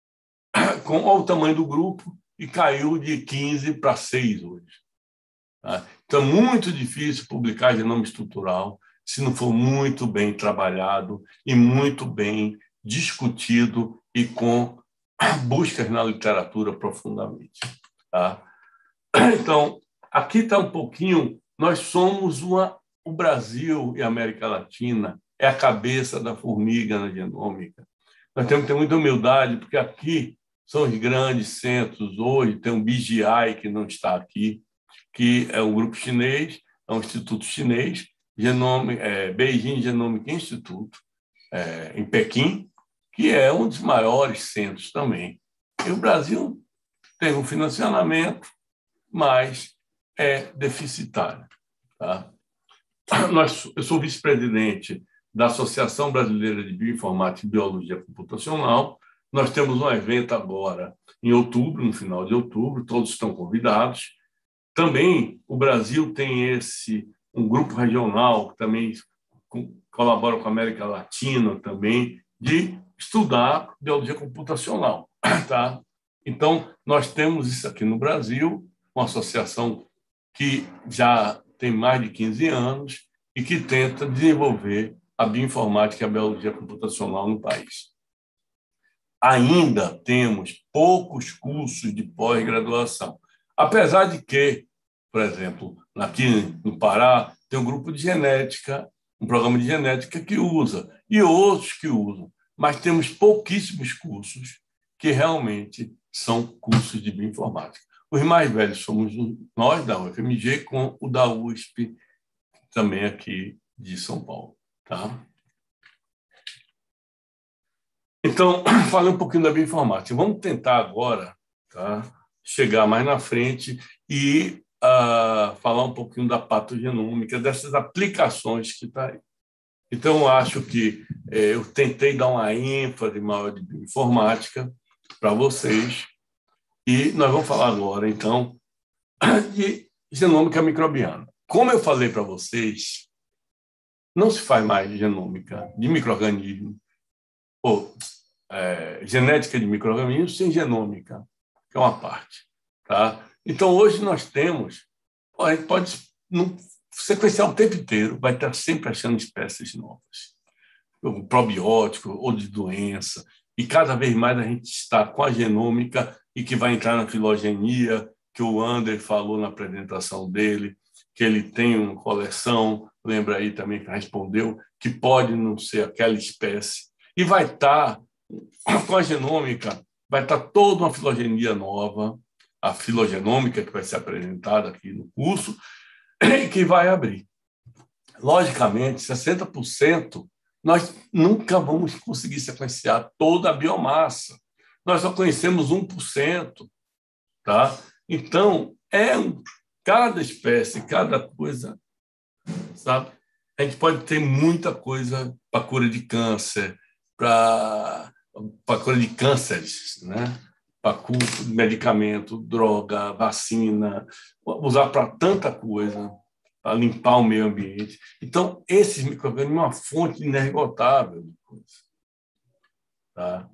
Com o tamanho do grupo, e caiu de quinze para seis hoje. Tá? Então, é muito difícil publicar genoma estrutural se não for muito bem trabalhado e muito bem discutido e com buscas na literatura profundamente. Tá? Então, aqui está um pouquinho, nós somos uma, o Brasil e a América Latina é a cabeça da formiga na genômica. Nós temos que ter muita humildade, porque aqui são os grandes centros. Hoje tem um B G I, que não está aqui, que é um grupo chinês, é um instituto chinês, Genome, é, Beijing Genomic Institute, é, em Pequim, que é um dos maiores centros também. E o Brasil tem um financiamento, mas é deficitário. Tá? Nós, eu sou vice-presidente da Associação Brasileira de Bioinformática e Biologia Computacional. Nós temos um evento agora em outubro, no final de outubro, todos estão convidados. Também o Brasil tem esse um grupo regional que também colabora com a América Latina também de estudar biologia computacional, tá? Então nós temos isso aqui no Brasil, uma associação que já tem mais de quinze anos e que tenta desenvolver a bioinformática e a biologia computacional no país. Ainda temos poucos cursos de pós-graduação, apesar de que, por exemplo, aqui no Pará, tem um grupo de genética, um programa de genética que usa, e outros que usam, mas temos pouquíssimos cursos que realmente são cursos de bioinformática. Os mais velhos somos nós, da U F M G, com o da U S P, também aqui de São Paulo. Tá? Então, falei um pouquinho da bioinformática. Vamos tentar agora, tá, chegar mais na frente e uh, falar um pouquinho da patogenômica, dessas aplicações que está aí. Então, eu acho que eh, eu tentei dar uma ênfase maior de bioinformática para vocês e nós vamos falar agora, então, de genômica microbiana. Como eu falei para vocês, não se faz mais genômica de micro-organismo ou é, genética de micro-organismos sem genômica, que é uma parte. Tá? Então, hoje nós temos, a gente pode não, sequenciar o tempo inteiro, vai estar sempre achando espécies novas, ou probiótico, ou de doença, e cada vez mais a gente está com a genômica e que vai entrar na filogenia, que o Ander falou na apresentação dele, que ele tem uma coleção, lembra aí também que respondeu, que pode não ser aquela espécie, e vai estar, com a genômica, vai estar toda uma filogenia nova, a filogenômica, que vai ser apresentada aqui no curso, e que vai abrir. Logicamente, sessenta por cento, nós nunca vamos conseguir sequenciar toda a biomassa. Nós só conhecemos um por cento. Tá? Então, é um, cada espécie, cada coisa, sabe? A gente pode ter muita coisa para cura de câncer, para cura de cânceres, né? Para medicamento, droga, vacina, usar para tanta coisa, para limpar o meio ambiente. Então, esses micro-organismos é uma fonte inesgotável de coisa. Tá?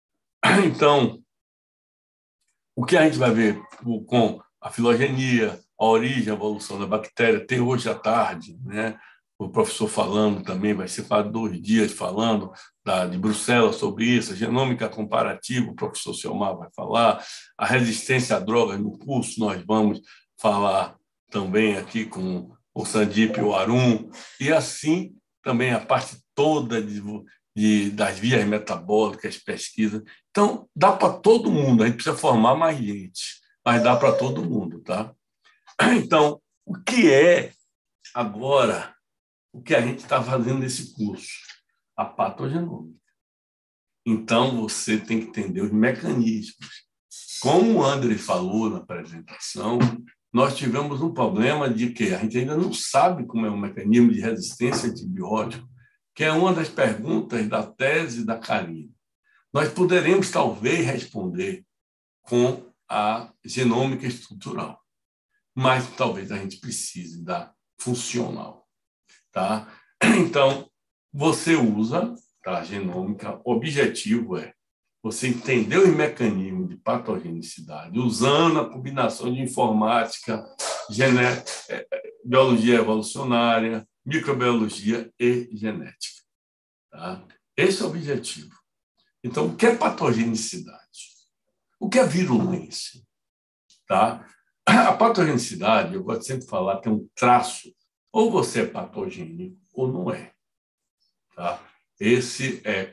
Então, o que a gente vai ver com a filogenia, a origem e a evolução da bactéria. Tem hoje à tarde, né, o professor falando também, vai ser para dois dias falando da, de Bruxelas sobre isso, a genômica comparativa, o professor Selmar vai falar, a resistência a drogas no curso, nós vamos falar também aqui com o Sandip e o Arun, e assim também a parte toda de, de, das vias metabólicas, pesquisa. Então, dá para todo mundo, a gente precisa formar mais gente, mas dá para todo mundo, tá? Então, o que é agora o que a gente está fazendo nesse curso? A patogenômica. Então, você tem que entender os mecanismos. Como o André falou na apresentação, nós tivemos um problema de que a gente ainda não sabe como é o mecanismo de resistência a antibiótico, que é uma das perguntas da tese da Karine. Nós poderemos, talvez, responder com a genômica estrutural, mas talvez a gente precise da funcional. Tá? Então, você usa a genômica, o objetivo é você entender os mecanismos de patogenicidade, usando a combinação de informática, gené... biologia evolucionária, microbiologia e genética. Tá? Esse é o objetivo. Então, o que é patogenicidade? O que é virulência? Tá? A patogenicidade, eu gosto sempre de falar, tem um traço, ou você é patogênico ou não é. Tá? Esse é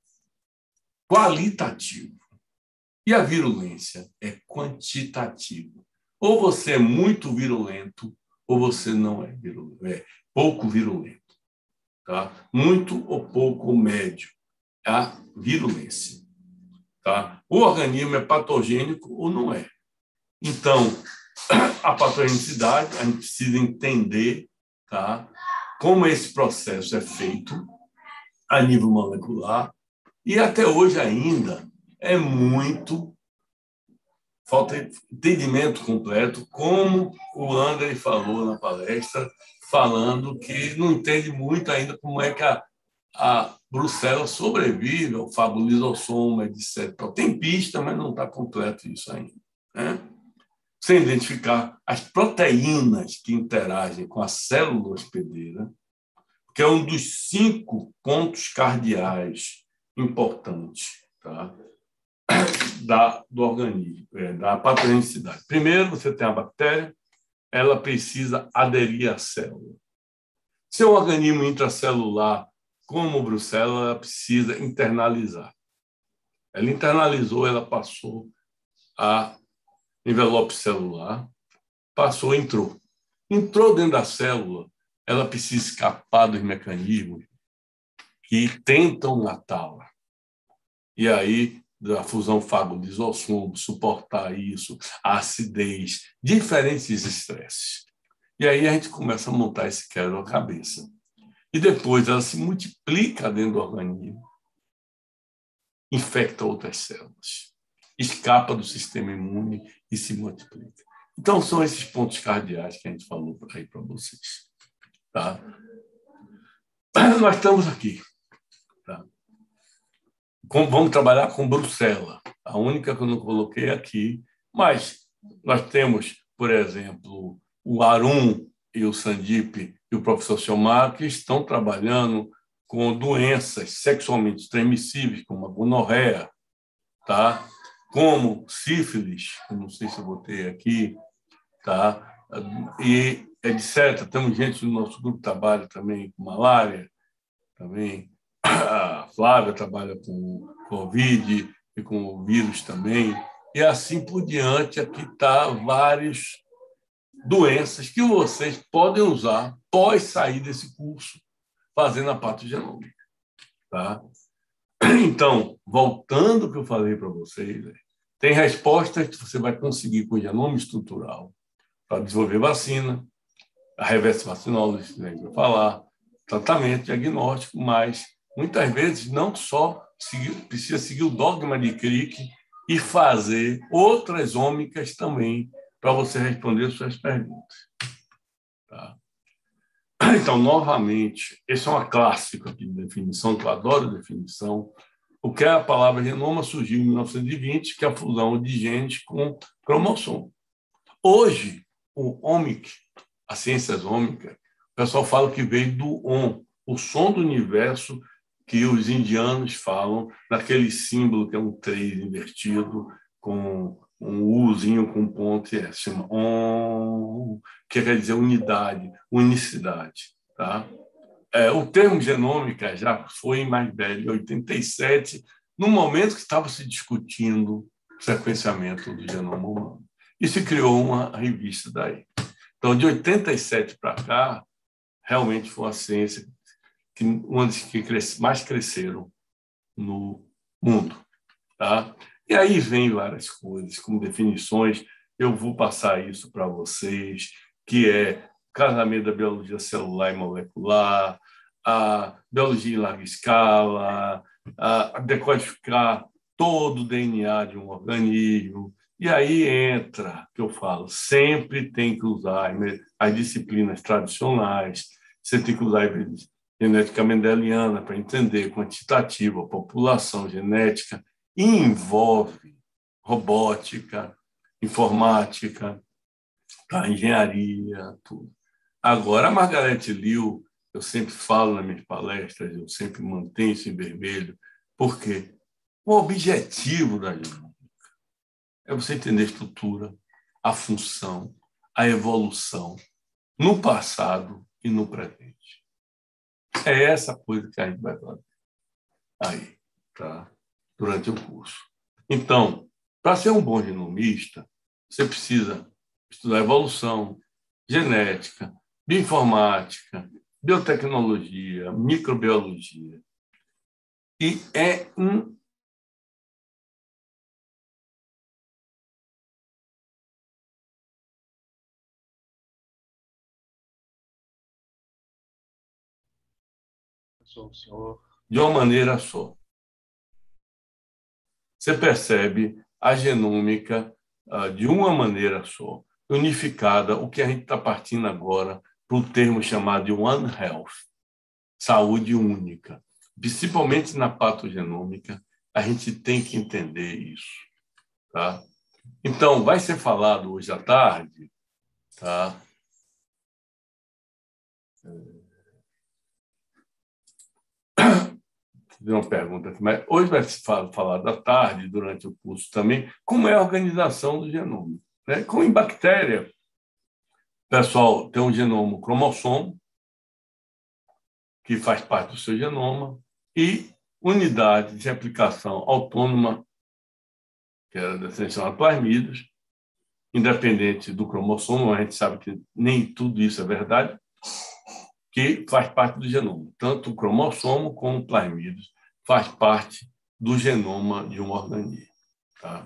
qualitativo. E a virulência é quantitativa. Ou você é muito virulento, ou você não é virulento, é pouco virulento. Tá? Muito ou pouco ou médio. É a virulência. Tá? O organismo é patogênico ou não é. Então, a patogenicidade, a gente precisa entender, tá, como esse processo é feito a nível molecular, e até hoje ainda é muito falta entendimento completo, como o André falou na palestra, falando que não entende muito ainda como é que a, a Bruxelas sobrevive ao fabulisosoma, etcétera. Tem pista, mas não está completo isso ainda, né? Sem identificar as proteínas que interagem com a célula hospedeira, que é um dos cinco pontos cardeais importantes, tá, da, do organismo, é, da patogenicidade. Primeiro, você tem a bactéria, ela precisa aderir à célula. Se é um organismo intracelular, como o Bruxelas, ela precisa internalizar. Ela internalizou, ela passou a envelope celular, passou, entrou. Entrou dentro da célula, ela precisa escapar dos mecanismos que tentam matá-la. E aí, da fusão fago-lisossomo, suportar isso, a acidez, diferentes estresses. E aí a gente começa a montar esse quebra-cabeça. E depois ela se multiplica dentro do organismo, infecta outras células, escapa do sistema imune e se multiplica. Então, são esses pontos cardeais que a gente falou aí para vocês. Tá? Nós estamos aqui. Tá? Vamos trabalhar com Bruxelas, a única que eu não coloquei aqui, mas nós temos, por exemplo, o Arun e o Sandip e o professor Selmar, que estão trabalhando com doenças sexualmente transmissíveis, como a gonorreia, tá? Como sífilis, eu não sei se eu botei aqui, tá? E etcétera. Temos gente no nosso grupo que trabalha também com malária, também a Flávia trabalha com Covid e com o vírus também, e assim por diante. Aqui está várias doenças que vocês podem usar após sair desse curso, fazendo a patogenômica. Tá? Então, voltando ao que eu falei para vocês, tem respostas que você vai conseguir com o genoma estrutural para desenvolver vacina, a reverse vacinose, né, vai falar, tratamento, diagnóstico, mas muitas vezes não só seguir, precisa seguir o dogma de Crick e fazer outras ômicas também para você responder suas perguntas. Tá? Então, novamente, essa é uma clássica aqui de definição, que eu adoro definição. O que é a palavra genoma surgiu em mil novecentos e vinte, que é a fusão de genes com cromossomo. Hoje, o omic, as ciências ômicas, o pessoal fala que veio do Om, o som do universo que os indianos falam, naquele símbolo que é um três invertido, com um Uzinho com ponto, é, se chama Om, que quer dizer unidade, unicidade. Tá? É, o termo genômica já foi mais velho, em oitenta e sete, no momento que estava se discutindo o sequenciamento do genoma humano. E se criou uma revista daí. Então, de oitenta e sete para cá, realmente foi uma ciência que uma das que cresce, mais cresceram no mundo. Tá? E aí vem várias coisas, como definições, eu vou passar isso para vocês, que é o casamento da biologia celular e molecular, a biologia em larga escala, a decodificar todo o D N A de um organismo. E aí entra, que eu falo, sempre tem que usar as disciplinas tradicionais, você tem que usar a genética mendeliana para entender quantitativa, população genética, e envolve robótica, informática, tá? Engenharia, tudo. Agora, a Margaret Liu, eu sempre falo nas minhas palestras, eu sempre mantenho isso em vermelho, porque o objetivo da genômica é você entender a estrutura, a função, a evolução no passado e no presente. É essa coisa que a gente vai fazer aí, tá? Durante o curso. Então, para ser um bom genomista, você precisa estudar evolução, genética, bioinformática, biotecnologia, microbiologia. E é um de uma maneira só. Você percebe a genômica uh, de uma maneira só, unificada, o que a gente está partindo agora para o termo chamado de One Health, saúde única. Principalmente na patogenômica, a gente tem que entender isso. Tá? Então, vai ser falado hoje à tarde, tá? Uma pergunta aqui, mas hoje vai se falar da tarde, durante o curso também, como é a organização do genoma. Né? Como em bactéria, o pessoal tem um genoma cromossomo, que faz parte do seu genoma, e unidade de aplicação autônoma, que era descendente plasmídeos, independente do cromossomo, a gente sabe que nem tudo isso é verdade, que faz parte do genoma. Tanto o cromossomo como o plasmídeos faz parte do genoma de um organismo. Tá?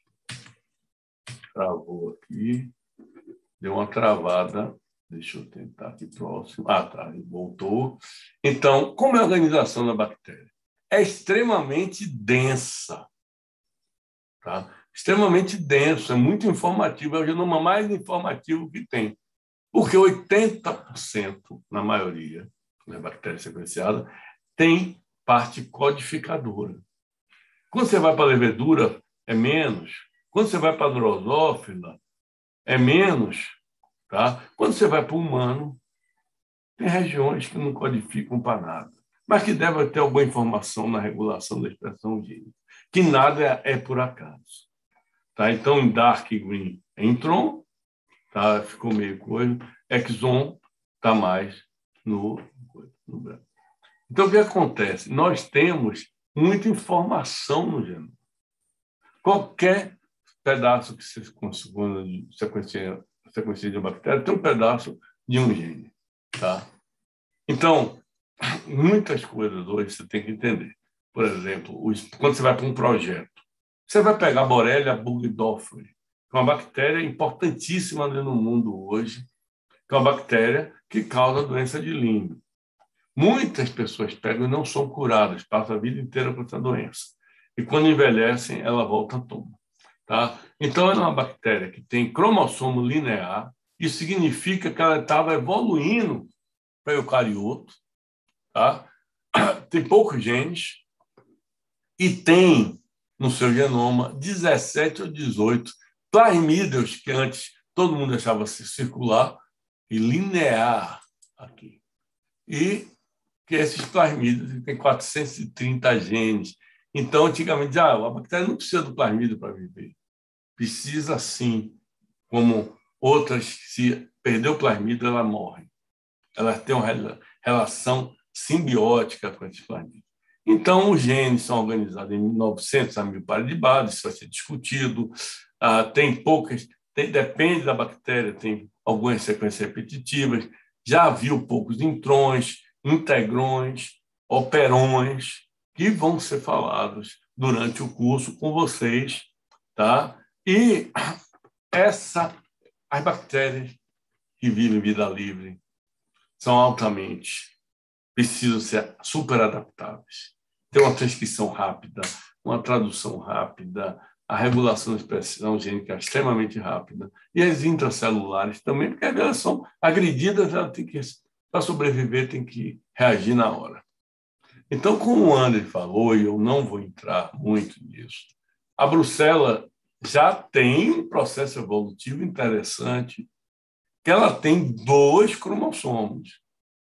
Travou aqui, deu uma travada. Deixa eu tentar aqui próximo. Ah, tá, voltou. Então, como é a organização da bactéria? É extremamente densa. Tá? Extremamente denso, é muito informativo, é o genoma mais informativo que tem. Porque oitenta por cento, na maioria, da bactéria sequenciada, tem parte codificadora. Quando você vai para a levedura, é menos. Quando você vai para a drosófila, é menos. Tá? Quando você vai para o humano, tem regiões que não codificam para nada, mas que devem ter alguma informação na regulação da expressão gênica, que nada é, é por acaso. Tá? Então, em dark green é intron, tá? Ficou meio coisa, exon está mais no, no branco. Então, o que acontece? Nós temos muita informação no genoma. Qualquer pedaço que se sequencia, sequencia de uma bactéria tem um pedaço de um gene. Tá? Então, muitas coisas hoje você tem que entender. Por exemplo, quando você vai para um projeto, você vai pegar a Borrelia burgdorferi, que é uma bactéria importantíssima no mundo hoje, que é uma bactéria que causa doença de Lyme. Muitas pessoas pegam e não são curadas, passam a vida inteira com essa doença. E quando envelhecem, ela volta a tomar. Tá? Então, ela é uma bactéria que tem cromossomo linear, isso significa que ela estava evoluindo para eucarioto, tá? Tem poucos genes e tem no seu genoma dezessete ou dezoito plasmídeos, que antes todo mundo achava circular e linear aqui. E que esses plasmídios têm quatrocentos e trinta genes. Então, antigamente, ah, a bactéria não precisa do plasmídio para viver. Precisa sim, como outras, se perder o plasmídio, ela morre. Ela tem uma relação simbiótica com esses plasmídios. Então, os genes são organizados em novecentos a mil pares de base, isso vai ser discutido. Ah, tem poucas, tem, depende da bactéria, tem algumas sequências repetitivas. Já viu poucos introns, integrões, operões, que vão ser falados durante o curso com vocês, tá? E essa, as bactérias que vivem vida livre são altamente, precisam ser super adaptáveis. Tem uma transcrição rápida, uma tradução rápida, a regulação da expressão gênica é extremamente rápida, e as intracelulares também, porque elas são agredidas, ela tem que, para sobreviver, tem que reagir na hora. Então, como o André falou, e eu não vou entrar muito nisso, a brucela já tem um processo evolutivo interessante, que ela tem dois cromossomos,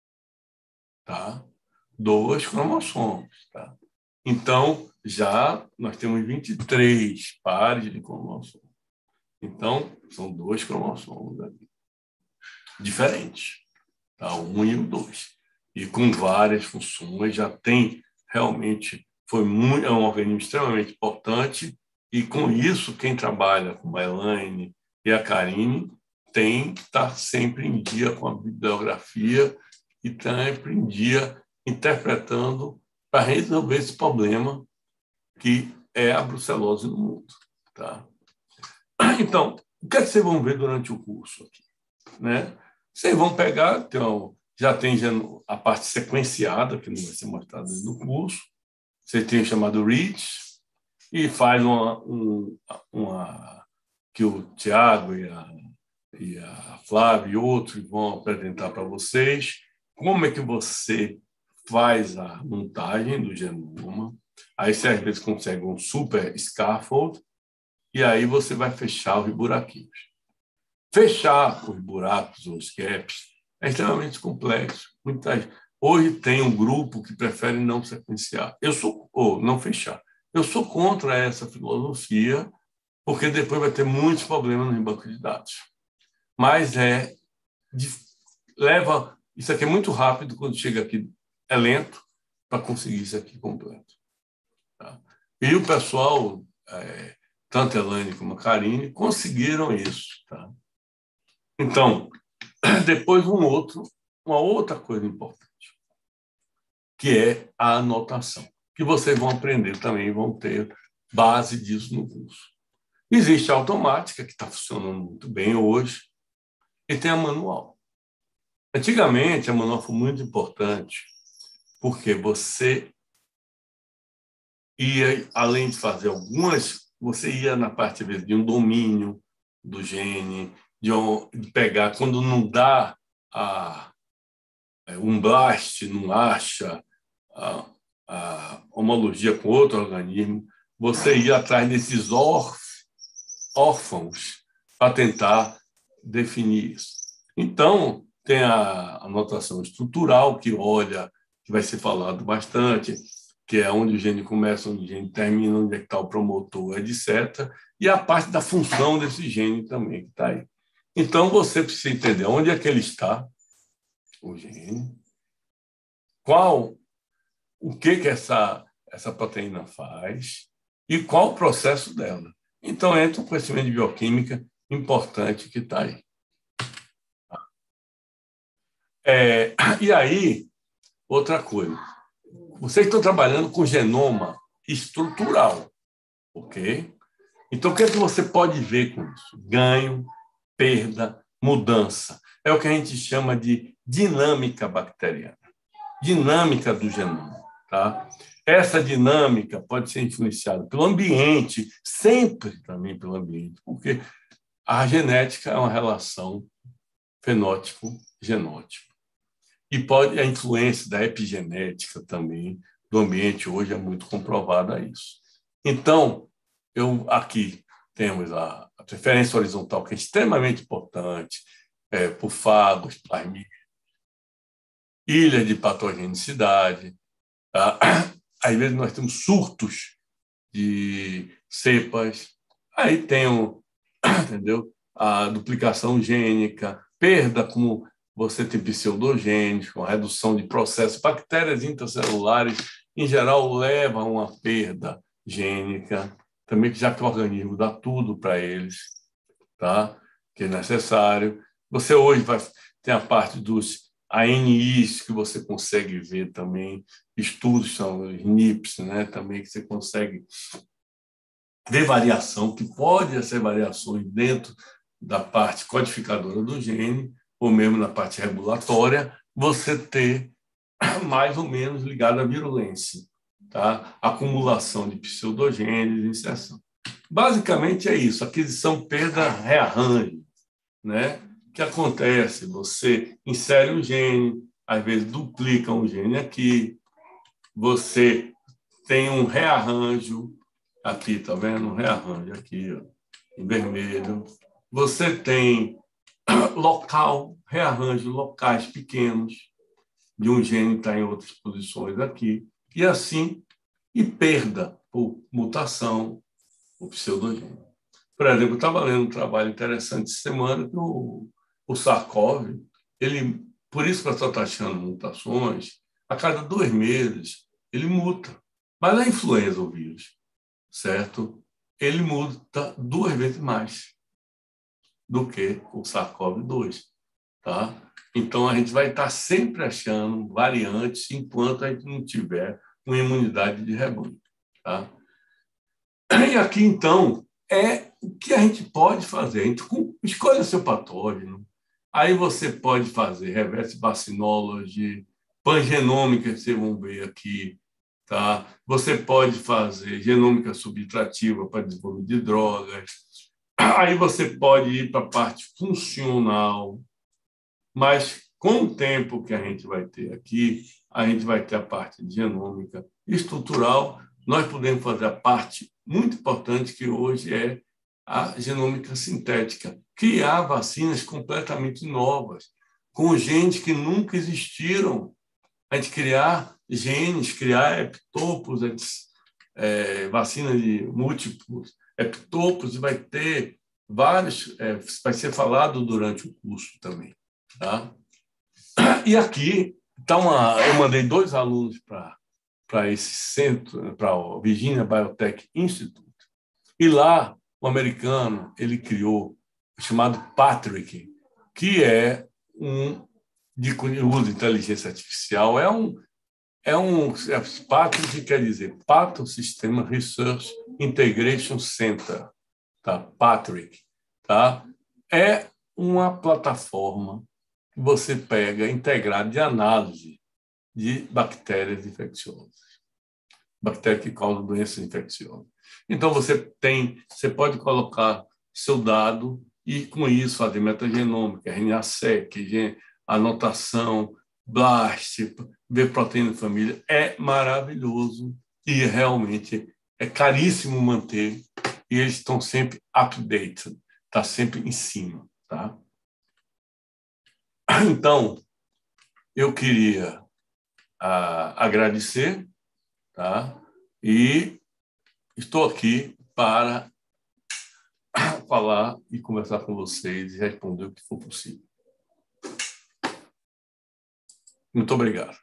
tá? Dois cromossomos, tá? Então, já nós temos vinte e três pares de cromossomos. Então, são dois cromossomos ali, diferentes, tá? O um e o dois. E com várias funções, já tem realmente, foi muito, é um organismo extremamente importante, e com isso, quem trabalha com a Elaine e a Karine tem que estar sempre em dia com a bibliografia e sempre em dia interpretando para resolver esse problema que é a brucelose no mundo. Tá? Então, o que é que vocês vão ver durante o curso aqui? Né? Vocês vão pegar, então, já tem a parte sequenciada, que não vai ser mostrada no curso, você tem o chamado REACH, e faz uma, um, uma que o Tiago e a, e a Flávia e outros vão apresentar para vocês, como é que você faz a montagem do genoma. Aí você às vezes consegue um super scaffold e aí você vai fechar os buraquinhos. Fechar os buracos, os gaps, é extremamente complexo. Muitas, hoje tem um grupo que prefere não sequenciar. Eu sou, ou não fechar. Eu sou contra essa filosofia, porque depois vai ter muitos problemas no banco de dados. Mas é leva isso aqui é muito rápido quando chega aqui, é lento para conseguir isso aqui completo. Tá? E o pessoal, é, tanto a Elaine como a Karine, conseguiram isso. Tá? Então, depois um outro, uma outra coisa importante, que é a anotação, que vocês vão aprender também, vão ter base disso no curso. Existe a automática, que está funcionando muito bem hoje, e tem a manual. Antigamente, a manual foi muito importante, porque você ia, além de fazer algumas, você ia na parte, às vezes, de um domínio do gene, de, um, de pegar, quando não dá a, um blast, não acha a, a homologia com outro organismo, você ia atrás desses órf, órfãos para tentar definir isso. Então, tem a anotação estrutural, que olha, que vai ser falado bastante, que é onde o gene começa, onde o gene termina, onde é que está o promotor, etcétera. E a parte da função desse gene também, que está aí. Então, você precisa entender onde é que ele está, o gene, qual, o que, que essa, essa proteína faz e qual o processo dela. Então, entra um conhecimento de bioquímica importante que está aí. É, e aí, outra coisa. Vocês estão trabalhando com genoma estrutural, ok? Então, o que é que você pode ver com isso? Ganho, perda, mudança. É o que a gente chama de dinâmica bacteriana. Dinâmica do genoma, tá? Essa dinâmica pode ser influenciada pelo ambiente, sempre também pelo ambiente, porque a genética é uma relação fenótipo-genótipo. E pode a influência da epigenética também do ambiente hoje é muito comprovada isso. Então, eu aqui temos a, a preferência horizontal, que é extremamente importante, é, por fagos, plasmídia, ilha de patogenicidade. Tá? Às vezes nós temos surtos de cepas, aí tem o, entendeu? A duplicação gênica, perda, como você tem pseudogenes, com redução de processos, bactérias intracelulares, em geral, levam a uma perda gênica, também já que o organismo dá tudo para eles, tá? Que é necessário. Você hoje vai ter a parte dos A N Is, que você consegue ver também, estudos são os N I Ps, né? Também que você consegue ver variação, que pode ser variações dentro da parte codificadora do gene, ou mesmo na parte regulatória, você ter mais ou menos ligado à virulência, tá? Acumulação de pseudogenes, inserção. Basicamente é isso, aquisição, perda, rearranjo, né? O que acontece? Você insere um gene, às vezes duplica um gene aqui, você tem um rearranjo aqui, tá vendo? Um rearranjo aqui, ó, em vermelho. Você tem local, rearranjo locais pequenos de um gene estar em outras posições aqui, e assim, e perda por mutação, por pseudogene. Por exemplo, eu estava lendo um trabalho interessante essa semana que o, o SARS-CoV, ele, por isso que eu estou taxando mutações, a cada dois meses ele muta. Mas a influenza, o vírus, certo? Ele muta duas vezes mais do que o SARS-CoV dois, tá? Então, a gente vai estar sempre achando variantes enquanto a gente não tiver uma imunidade de rebanho, tá? E aqui, então, é o que a gente pode fazer. A gente escolha seu patógeno, aí você pode fazer reverse vaccinology, pangenômica, que vocês vão ver aqui, tá? Você pode fazer genômica subtrativa para desenvolvimento de drogas, aí você pode ir para a parte funcional, mas com o tempo que a gente vai ter aqui, a gente vai ter a parte de genômica estrutural, nós podemos fazer a parte muito importante que hoje é a genômica sintética, criar vacinas completamente novas, com genes que nunca existiram. A gente criar genes, criar epitopos, é, vacina de múltiplos epitopos, e vai ter vários, é, vai ser falado durante o curso também. Tá? E aqui, tá uma, eu mandei dois alunos para para esse centro, para o Virginia Biotech Institute, e lá o americano ele criou o chamado Patrick, que é um de uso de inteligência artificial, é um é um é, Patrick quer dizer Pato System Research Integration Center, tá? Patrick, tá? É uma plataforma que você pega integrada de análise de bactérias infecciosas, bactérias que causam doenças infecciosas. Então, você tem, você pode colocar seu dado e, com isso, fazer metagenômica, R N A-seq, anotação, BLAST, ver proteína de família. É maravilhoso e, realmente, é caríssimo manter, e eles estão sempre updated, está sempre em cima. Tá? Então, eu queria uh, agradecer, tá? E estou aqui para falar e conversar com vocês e responder o que for possível. Muito obrigado.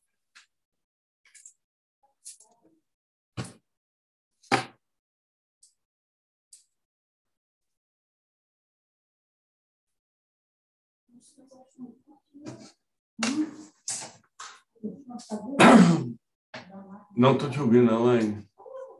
Não estou te ouvindo, Elaine.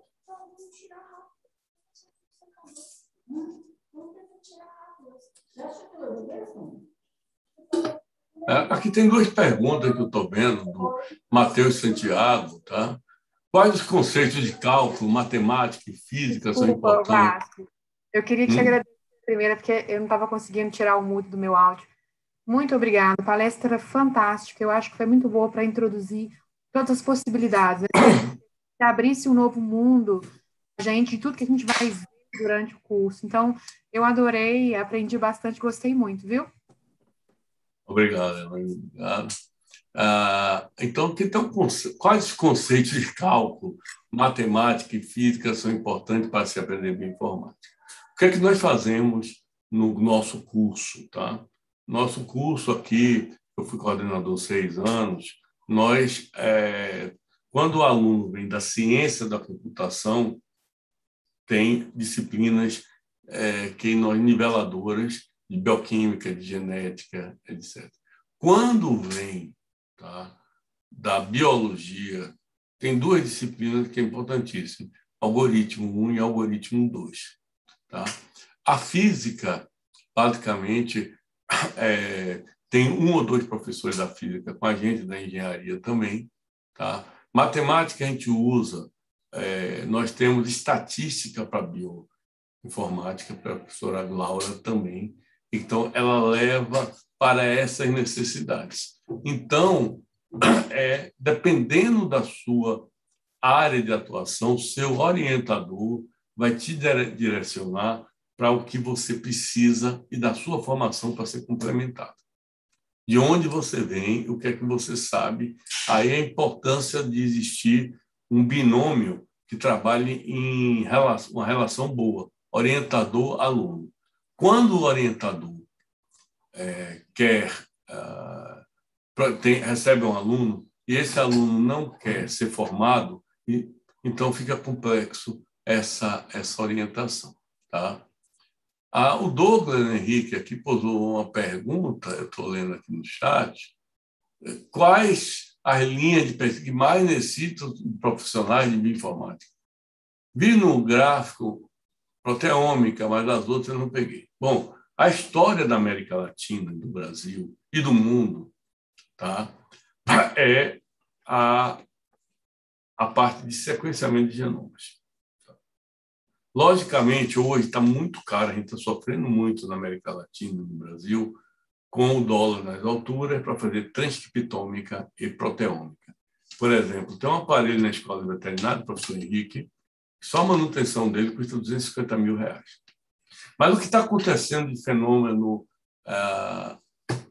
Aqui tem duas perguntas que eu estou vendo, do Matheus Santiago. Tá? Quais os conceitos de cálculo, matemática e física são Desculpa, importantes? Vasco. Eu queria te Hum? agradecer primeiro, porque eu não estava conseguindo tirar o mute do meu áudio. Muito obrigada, palestra fantástica. Eu acho que foi muito boa para introduzir todas as possibilidades. Né? Se abrisse um novo mundo, a gente, de tudo que a gente vai ver durante o curso. Então, eu adorei, aprendi bastante, gostei muito, viu? Obrigado, Elaine. Obrigado. Ah, então, que então, quais os conceitos de cálculo, matemática e física são importantes para se aprender bioinformática? O que é que nós fazemos no nosso curso? Tá? Nosso curso aqui, eu fui coordenador seis anos, nós, é, quando o aluno vem da ciência da computação, tem disciplinas é, que nós niveladoras de bioquímica, de genética, etcétera. Quando vem tá, da biologia, tem duas disciplinas que é importantíssimas, algoritmo um e algoritmo dois. Tá? A física, basicamente, é, tem um ou dois professores da física com a gente, da engenharia também. Tá? Matemática a gente usa, é, nós temos estatística para bioinformática, para a professora Laura também. Então, ela leva para essas necessidades. Então, é, dependendo da sua área de atuação, seu orientador vai te direcionar para o que você precisa e da sua formação para ser complementada. De onde você vem, o que é que você sabe, aí a importância de existir um binômio que trabalhe em relação, uma relação boa, orientador-aluno. Quando o orientador é, quer, uh, tem, recebe um aluno e esse aluno não quer ser formado, e, então fica complexo essa, essa orientação. Tá? Ah, o Douglas Henrique aqui posou uma pergunta, eu estou lendo aqui no chat, quais as linhas de pesquisa que mais necessitam de profissionais de bioinformática? Vi no gráfico proteômica, mas as outras eu não peguei. Bom, a história da América Latina, do Brasil e do mundo, tá, é a, a parte de sequenciamento de genomas. Logicamente, hoje está muito caro, a gente está sofrendo muito na América Latina, no Brasil, com o dólar nas alturas para fazer transcriptômica e proteômica. Por exemplo, tem um aparelho na escola de veterinária, professor Henrique, só a manutenção dele custa duzentos e cinquenta mil reais. Mas o que está acontecendo de fenômeno, ah,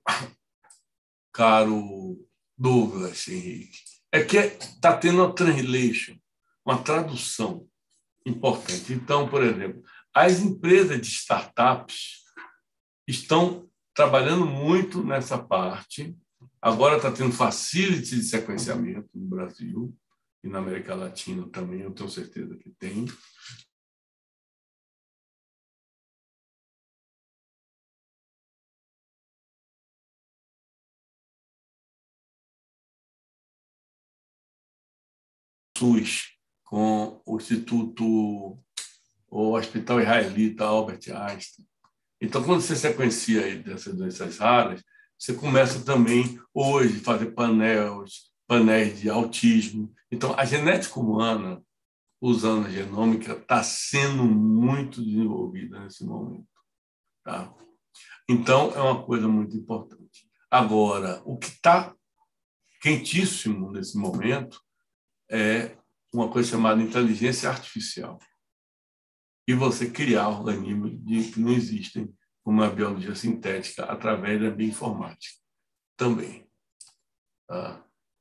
caro Douglas Henrique, é que está tendo uma translation, uma tradução importante. Então, por exemplo, as empresas de startups estão trabalhando muito nessa parte. Agora está tendo facility de sequenciamento no Brasil e na América Latina também, eu tenho certeza que tem. SUS, com o Instituto, o Hospital Israelita Albert Einstein. Então, quando você sequencia aí dessas doenças raras, você começa também, hoje, a fazer painéis, painéis de autismo. Então, a genética humana, usando a genômica, está sendo muito desenvolvida nesse momento. Tá? Então, é uma coisa muito importante. Agora, o que está quentíssimo nesse momento é uma coisa chamada inteligência artificial. E você criar organismos de, que não existem, como a biologia sintética, através da bioinformática também. Tá?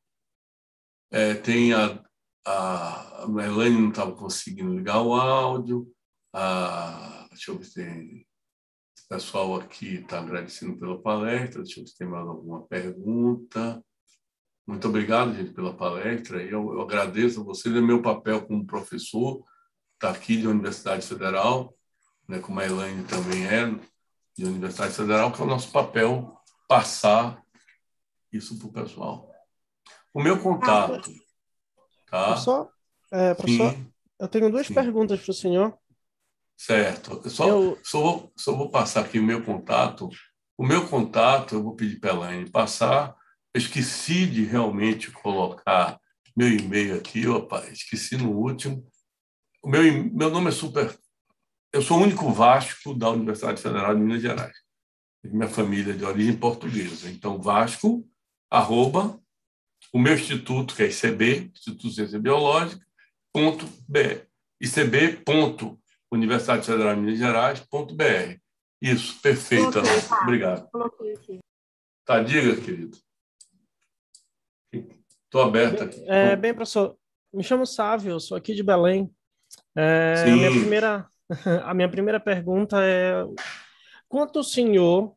É, tem a, a, a Elaine não estava conseguindo ligar o áudio, a, deixa eu ver se tem, o pessoal aqui está agradecendo pela palestra, deixa eu ver se tem mais alguma pergunta. Muito obrigado, gente, pela palestra. Eu, eu agradeço a vocês, é meu papel como professor, está aqui de Universidade Federal, né, como a Elaine também é, de Universidade Federal, que é o nosso papel passar isso para o pessoal. O meu contato, tá? Professor, é, professor, Sim, eu tenho duas sim. perguntas para o senhor. Certo. Eu só, Eu- só, vou, só vou passar aqui o meu contato. O meu contato, eu vou pedir para a Elaine passar. Eu esqueci de realmente colocar meu e-mail aqui, opa, esqueci no último. O meu, e- meu nome é super... Eu sou o único Vasco da Universidade Federal de Minas Gerais. Minha família é de origem portuguesa. Então, Vasco, arroba, o meu instituto, que é I C B, Instituto de Ciência Biológica, ponto B R. I C B, ponto, Universidade Federal de Minas Gerais ponto b r. Isso, perfeito. Coloquei, tá. Obrigado. Coloquei aqui. Tá, diga, querido. Estou aberto aqui. É, bem, professor, me chamo Sávio, eu sou aqui de Belém. É, a minha Sim. primeira, a minha primeira pergunta é: quanto o senhor,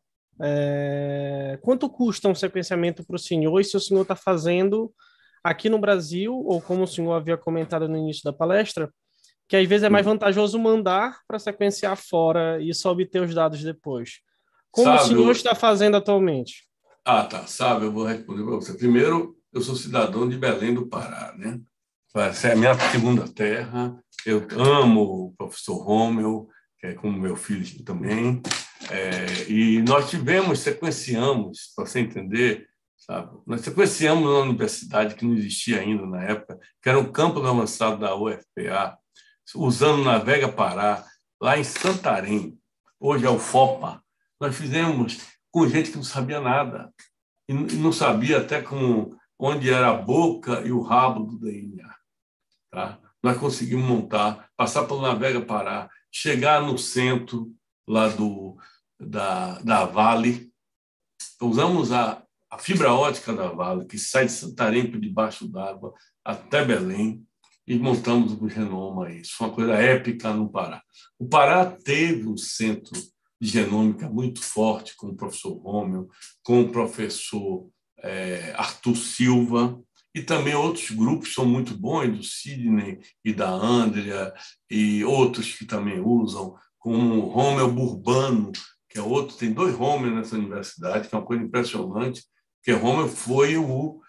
é, quanto custa um sequenciamento para o senhor e se o senhor está fazendo aqui no Brasil, ou como o senhor havia comentado no início da palestra, que às vezes é mais vantajoso mandar para sequenciar fora e só obter os dados depois. Como Sabe, o senhor eu... está fazendo atualmente? Ah, tá. Sabe, eu vou responder para você. Primeiro, eu sou cidadão de Belém do Pará, né? Essa é a minha segunda terra. Eu amo o professor Rômel, que é como meu filho também. É, e nós tivemos, sequenciamos, para você entender, sabe? Nós sequenciamos na universidade, que não existia ainda na época, que era o campo avançado da U F P A, usando Navega Pará, lá em Santarém. Hoje é o FOPA. Nós fizemos com gente que não sabia nada. E não sabia até com onde era a boca e o rabo do D N A. Tá? Nós conseguimos montar, passar pelo Navega Pará, chegar no centro lá do, da, da Vale. Usamos a, a fibra ótica da Vale, que sai de Santarém por debaixo d'água até Belém, e montamos o genoma aí. Isso foi uma coisa épica no Pará. O Pará teve um centro de genômica muito forte, com o professor Rômel, com o professor é, Arthur Silva, e também outros grupos são muito bons, do Sidney e da Andrea, e outros que também usam, como o Rômel Burbano, que é outro, tem dois Rômel nessa universidade, que é uma coisa impressionante, porque Rômel foi o,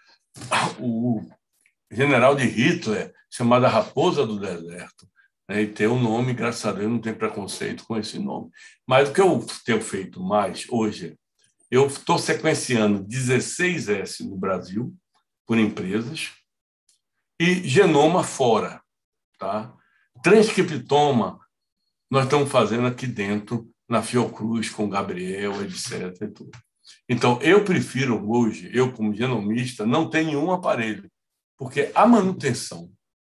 o general de Hitler, chamado a Raposa do Deserto. E tem um nome, graças a Deus, não tem preconceito com esse nome. Mas o que eu tenho feito mais hoje, eu estou sequenciando dezesseis S no Brasil, por empresas, e genoma fora. Tá? Transcriptoma, nós estamos fazendo aqui dentro, na Fiocruz, com o Gabriel, etcétera. E tudo. Então, eu prefiro hoje, eu como genomista, não ter nenhum aparelho, porque a manutenção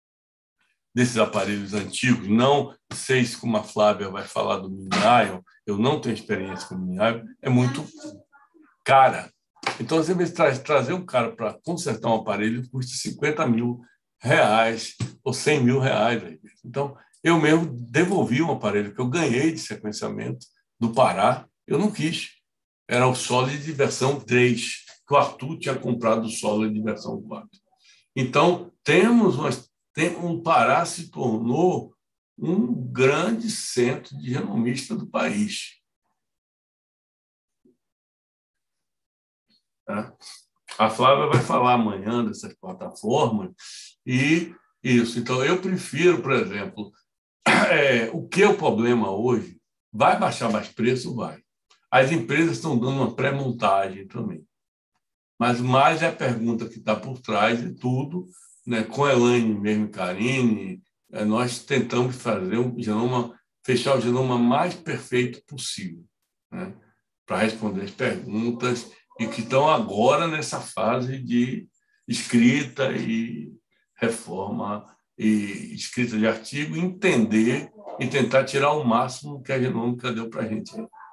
desses aparelhos antigos, não sei se como a Flávia vai falar do Minion, eu não tenho experiência com o Minion, é muito cara. Então, às vezes, tra trazer um cara para consertar um aparelho custa cinquenta mil reais ou cem mil reais. Então, eu mesmo devolvi um aparelho que eu ganhei de sequenciamento do Pará, eu não quis. Era o Solid versão três, que o Arthur tinha comprado o Solid versão quatro. Então, temos uma, tem, um Pará se tornou um grande centro de genomista do país. Tá? A Flávia vai falar amanhã dessas plataformas e isso. Então, eu prefiro, por exemplo, é, o que é o problema hoje? Vai baixar mais preço? Vai. As empresas estão dando uma pré-montagem também. Mas mais é a pergunta que está por trás de tudo, né? Com a Elaine mesmo e Karine, é, nós tentamos fazer um genoma, fechar o genoma mais perfeito possível, né? Para responder as perguntas e que estão agora nessa fase de escrita e reforma e escrita de artigo, entender e tentar tirar o máximo que a genômica deu para a gente.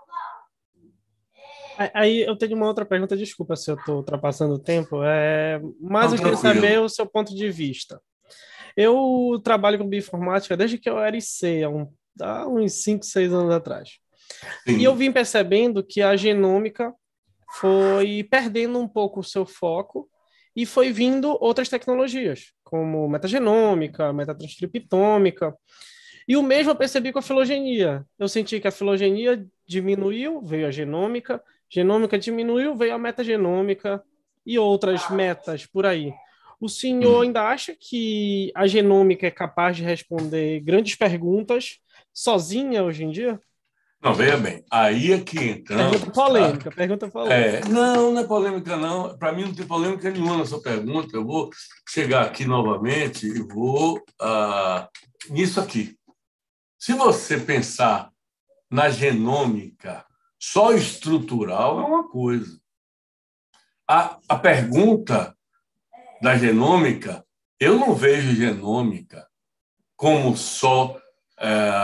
Aí eu tenho uma outra pergunta, desculpa se eu estou ultrapassando o tempo, é... mas Não, eu queria tranquilo. saber o seu ponto de vista. Eu trabalho com bioinformática desde que eu era I C, há, um, há uns cinco, seis anos atrás. Sim. E eu vim percebendo que a genômica foi perdendo um pouco o seu foco e foi vindo outras tecnologias, como metagenômica, metatranscriptômica. E o mesmo eu percebi com a filogenia. Eu senti que a filogenia diminuiu, veio a genômica, genômica diminuiu, veio a metagenômica e outras metas por aí. O senhor ainda acha que a genômica é capaz de responder grandes perguntas sozinha hoje em dia? Não, veja bem, aí é que entramos... Pergunta polêmica, tá? pergunta polêmica. É, não, não é polêmica, não. Para mim não tem polêmica nenhuma na sua pergunta. Eu vou chegar aqui novamente e vou ah, nisso aqui. Se você pensar na genômica só estrutural, é uma coisa. A, a pergunta da genômica, eu não vejo genômica como só é,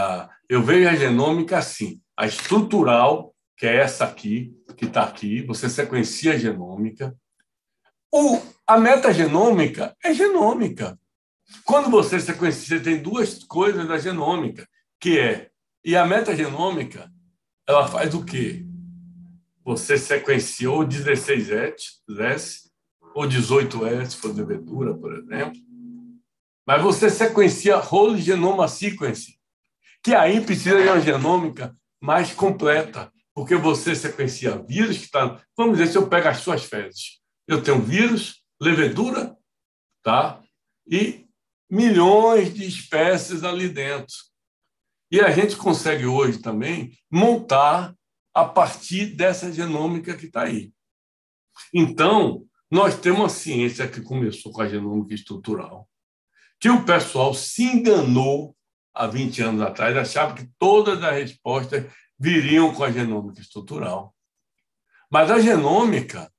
eu vejo a genômica assim, a estrutural, que é essa aqui, que está aqui, você sequencia a genômica. O, a metagenômica é genômica. Quando você sequencia, você tem duas coisas da genômica, que é, e a metagenômica, ela faz o quê? Você sequenciou dezesseis S, ou dezoito S, se for de levedura, por exemplo, mas você sequencia whole genome sequence, que aí precisa de uma genômica mais completa, porque você sequencia vírus que está... Vamos dizer, se eu pego as suas fezes, eu tenho vírus, levedura, tá? E milhões de espécies ali dentro. E a gente consegue hoje também montar a partir dessa genômica que está aí. Então, nós temos uma ciência que começou com a genômica estrutural, que o pessoal se enganou há vinte anos atrás, achava que todas as respostas viriam com a genômica estrutural. Mas a genômica,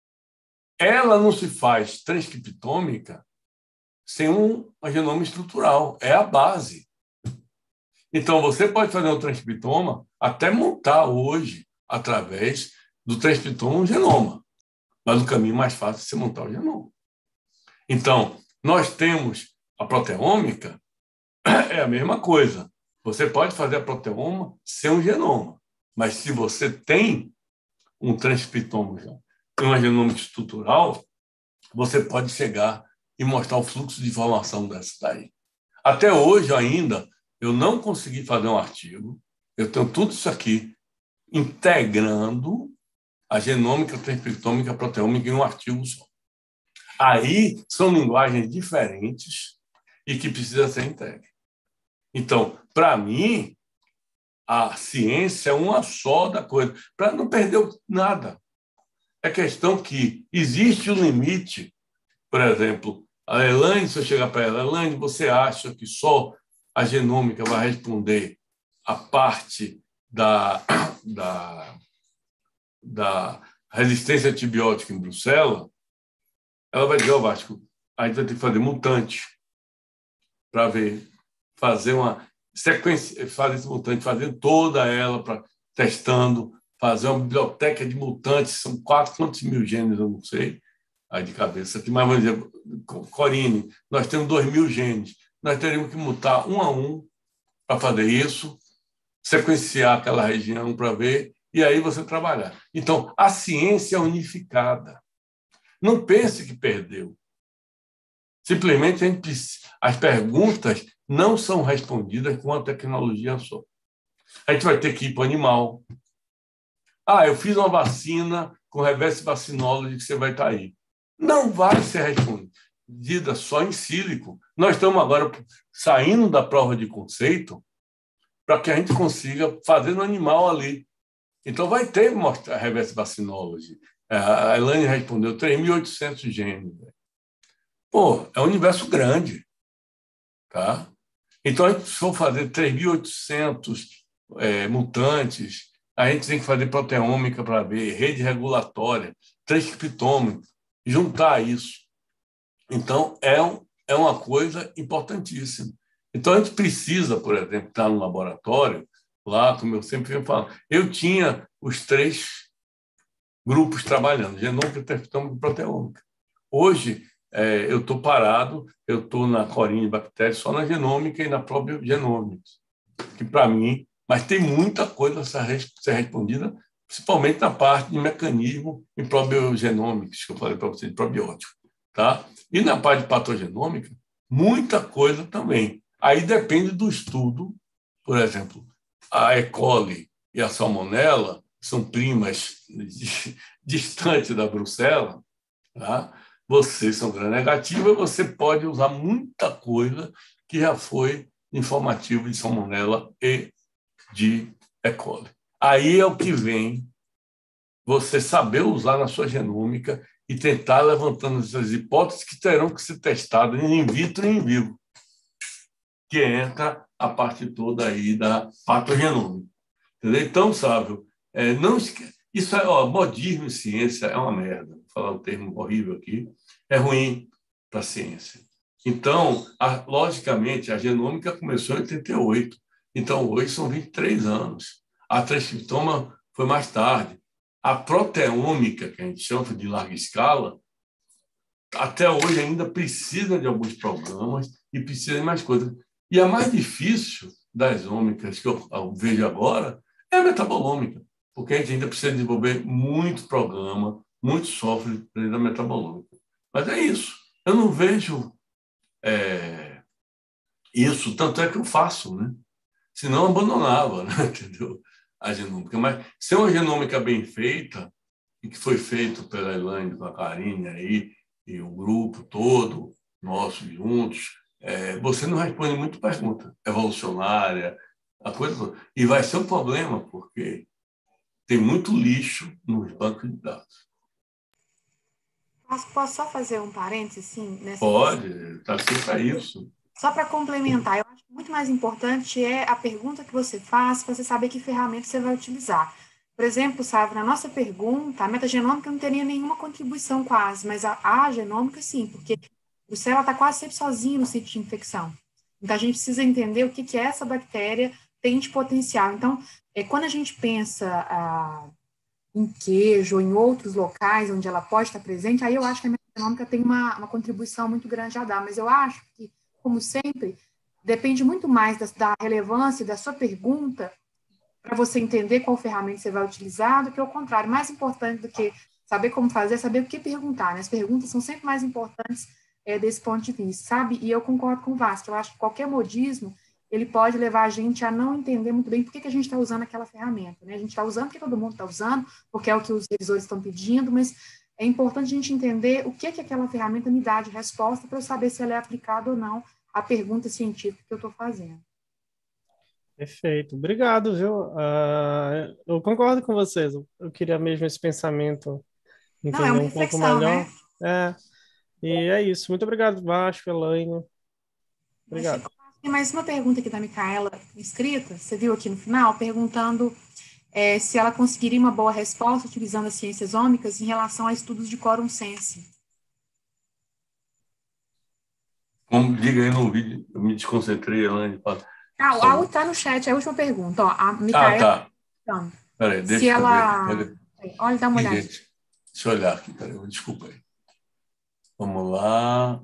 ela não se faz transcriptômica sem uma genoma estrutural, é a base. Então, você pode fazer um transcriptoma até montar hoje, através do transcriptoma, um genoma. Mas o caminho mais fácil é você montar o genoma. Então, nós temos a proteômica, é a mesma coisa. Você pode fazer a proteoma sem um genoma, mas se você tem um transcriptoma, uma genômica estrutural, você pode chegar e mostrar o fluxo de informação dessa daí. Até hoje, ainda, eu não consegui fazer um artigo, eu tenho tudo isso aqui, integrando a genômica, a transcriptômica, a proteômica em um artigo só. Aí são linguagens diferentes e que precisam ser integras. Então, para mim, a ciência é uma só da coisa, para não perder nada. É questão que existe um limite. Por exemplo, a Elaine, se eu chegar para ela, Elaine, você acha que só a genômica vai responder a parte da, da, da resistência antibiótica em Bruxelas? Ela vai dizer, ó, Vasco, a gente vai ter que fazer mutante para ver, fazer uma sequência, fazer esse mutante, fazer toda ela, para testando, fazer uma biblioteca de mutantes, são quatro, quantos mil genes, eu não sei, aí de cabeça aqui, mas vamos dizer, Corine, nós temos dois mil genes, nós teríamos que mutar um a um para fazer isso, sequenciar aquela região para ver, e aí você trabalhar. Então, a ciência é unificada. Não pense que perdeu. Simplesmente, a gente, as perguntas não são respondidas com uma tecnologia só. A gente vai ter que ir para o animal. Ah, eu fiz uma vacina com reverse vaccinose que você vai estar aí. Não vai ser respondida só em sílico. Nós estamos agora saindo da prova de conceito para que a gente consiga fazer no animal ali. Então, vai ter a reverse vaccinose. A Elaine respondeu três mil e oitocentos genes. Pô, é um universo grande. Tá? Então, se for fazer três mil e oitocentos é, mutantes, a gente tem que fazer proteômica para ver, rede regulatória, transcriptômica, juntar isso. Então, é, um, é uma coisa importantíssima. Então, a gente precisa, por exemplo, estar no laboratório, lá, como eu sempre venho falando, eu tinha os três grupos trabalhando, genômica, transcriptômica e proteômica. Hoje, é, eu estou parado, eu estou na corinha de bactérias, só na genômica e na probiogenômica, que para mim, mas tem muita coisa a ser respondida, principalmente na parte de mecanismo em probiogenômicos, que eu falei para você, de probiótico. Tá? E na parte de patogenômica, muita coisa também. Aí depende do estudo, por exemplo, a E. coli e a salmonella são primas distantes da Bruxelas, tá? Vocês são gram-negativas, você pode usar muita coisa que já foi informativo de salmonella e de E. coli. Aí é o que vem você saber usar na sua genômica e tentar levantando essas hipóteses que terão que ser testadas in vitro e in vivo, que entra a parte toda aí da patogenômica. Entendeu? Então, Sávio, é, não esquece. Isso é, ó, modismo em ciência é uma merda. Vou falar um termo horrível aqui. É ruim para a ciência. Então, a, logicamente, a genômica começou em oitenta e oito. Então, hoje são vinte e três anos. A transcriptoma foi mais tarde. A proteômica, que a gente chama de larga escala, até hoje ainda precisa de alguns programas e precisa de mais coisas. E a mais difícil das ômicas que eu vejo agora é a metabolômica, porque a gente ainda precisa desenvolver muito programa, muito software para a metabolômica. Mas é isso. Eu não vejo é, isso, tanto é que eu faço, né? Senão eu abandonava, né? Entendeu? A genômica. Mas se é uma genômica bem feita, e que foi feito pela Elaine, com a Karine aí, e o grupo todo, nosso juntos, é, você não responde muito pergunta evolucionária, a coisa toda. E vai ser um problema, porque tem muito lixo nos bancos de dados. Mas posso só fazer um parênteses, assim, nessa Pode, está aqui para isso. Só para complementar, eu acho que muito mais importante é a pergunta que você faz para você saber que ferramenta você vai utilizar. Por exemplo, sabe, na nossa pergunta, a metagenômica não teria nenhuma contribuição quase, mas a, a genômica sim, porque o célula está quase sempre sozinho no sítio de infecção. Então, a gente precisa entender o que, que essa bactéria tem de potencial. Então, é, quando a gente pensa ah, em queijo ou em outros locais onde ela pode estar presente, aí eu acho que a metagenômica tem uma, uma contribuição muito grande a dar, mas eu acho que, como sempre, depende muito mais da, da relevância da sua pergunta para você entender qual ferramenta você vai utilizar do que o contrário. Mais importante do que saber como fazer é saber o que perguntar, né? As perguntas são sempre mais importantes é, desse ponto de vista, sabe? E eu concordo com o Vasco, eu acho que qualquer modismo ele pode levar a gente a não entender muito bem por que, que a gente está usando aquela ferramenta, né? A gente está usando porque todo mundo está usando, porque é o que os revisores estão pedindo, mas é importante a gente entender o que, que aquela ferramenta me dá de resposta para eu saber se ela é aplicada ou não à pergunta científica que eu estou fazendo. Perfeito, obrigado, viu? Uh, eu concordo com vocês, eu queria mesmo esse pensamento, Não, é entender uma um pouco reflexão, melhor. né? É, e é isso. Muito obrigado, Vasco, Elaine. Obrigado. Tem mais uma pergunta aqui da Micaela escrita, você viu aqui no final, perguntando é, se ela conseguiria uma boa resposta utilizando as ciências ômicas em relação a estudos de quorum sense. Como diga aí no vídeo, eu me desconcentrei, Elaine. Ah, a outra está no chat, é a última pergunta. Ó, a Ah, tá. Então, Peraí, deixa se eu ela... ver. Olha, dá uma Ih, olhada. gente, deixa eu olhar aqui, peraí, desculpa aí. Vamos lá.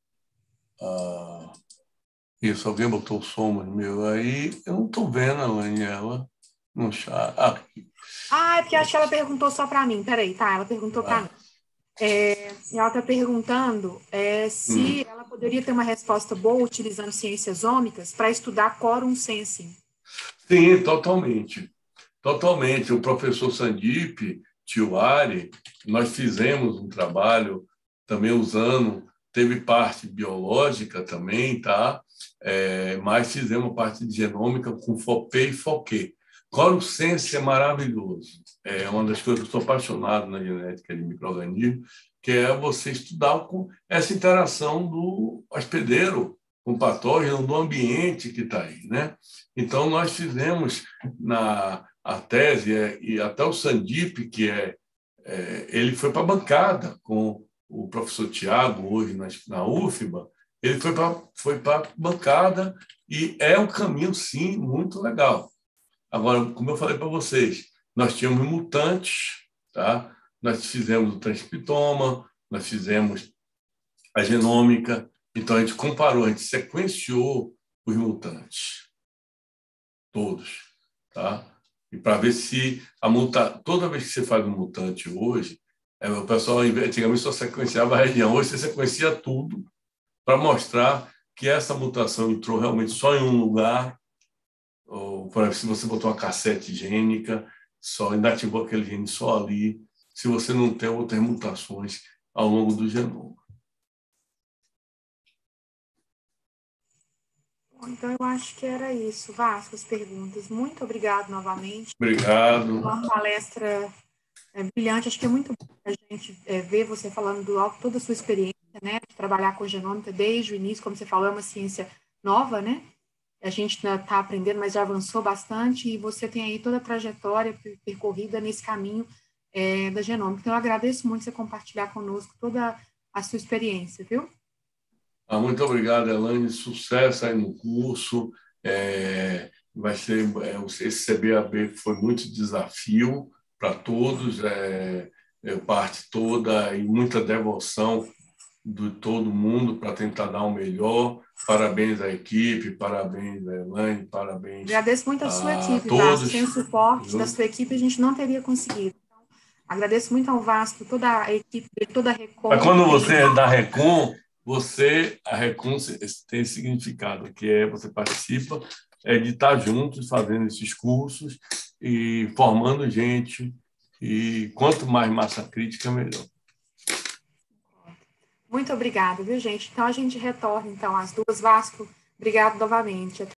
Ah, isso, alguém botou o som no meu aí. Eu não estou vendo, Elaine, ela no chat. Ah, aqui. Ah, é porque acho que ela perguntou só para mim. Peraí, tá? Ela perguntou para Ah. mim. É, ela está perguntando é, se Hum. ela poderia ter uma resposta boa utilizando ciências ômicas para estudar quorum sensing. Sim, totalmente. Totalmente. O professor Sandip Tiwari, nós fizemos um trabalho também usando, teve parte biológica também, tá? É, mas fizemos parte de genômica com FOPE e FOQ. Quorum Sense é maravilhoso. É uma das coisas que eu estou apaixonado na genética de micro-organismos, que é você estudar com essa interação do hospedeiro com o patógeno do ambiente que está aí, né? Então, nós fizemos na a tese, e até o Sandip, que é, é ele foi para a bancada com o professor Tiago, hoje na, na U F B A, ele foi para foi para a bancada e é um caminho, sim, muito legal. Agora, como eu falei para vocês, nós tínhamos mutantes, tá? Nós fizemos o transcriptoma, nós fizemos a genômica, então a gente comparou, a gente sequenciou os mutantes, todos, tá? E para ver se a muta... toda vez que você faz um mutante hoje, é, o pessoal antigamente só sequenciava a região, hoje você sequencia tudo para mostrar que essa mutação entrou realmente só em um lugar, ou, por exemplo, se você botou uma cassete gênica, só inativou aquele gene só ali, se você não tem outras mutações ao longo do genoma. Então, eu acho que era isso. Vasco, as perguntas. Muito obrigado novamente. Obrigado. Uma palestra é, brilhante. Acho que é muito bom a gente é, ver você falando do alto, toda a sua experiência, né, de trabalhar com genômica desde o início, como você falou, é uma ciência nova, né? A gente está aprendendo, mas já avançou bastante, e você tem aí toda a trajetória percorrida nesse caminho é, da genômica. Então, eu agradeço muito você compartilhar conosco toda a sua experiência, viu? Ah, muito obrigado, Elaine. Sucesso aí no curso. É, vai ser, é, esse C B A B foi muito desafio para todos, é, é, parte toda e muita devoção de todo mundo para tentar dar o melhor. Parabéns à equipe, parabéns a Elaine, parabéns Agradeço muito a sua a equipe, todos. Vasco. Sem o suporte Eu... da sua equipe, a gente não teria conseguido. Então, agradeço muito ao Vasco, toda a equipe, toda a Recon. Mas quando você é da Recon, você, a Recon tem esse significado, que é você participa é de estar juntos, fazendo esses cursos e formando gente. E quanto mais massa crítica, melhor. Muito obrigada, viu, gente? Então, a gente retorna, então, às duas. Vasco, obrigado novamente.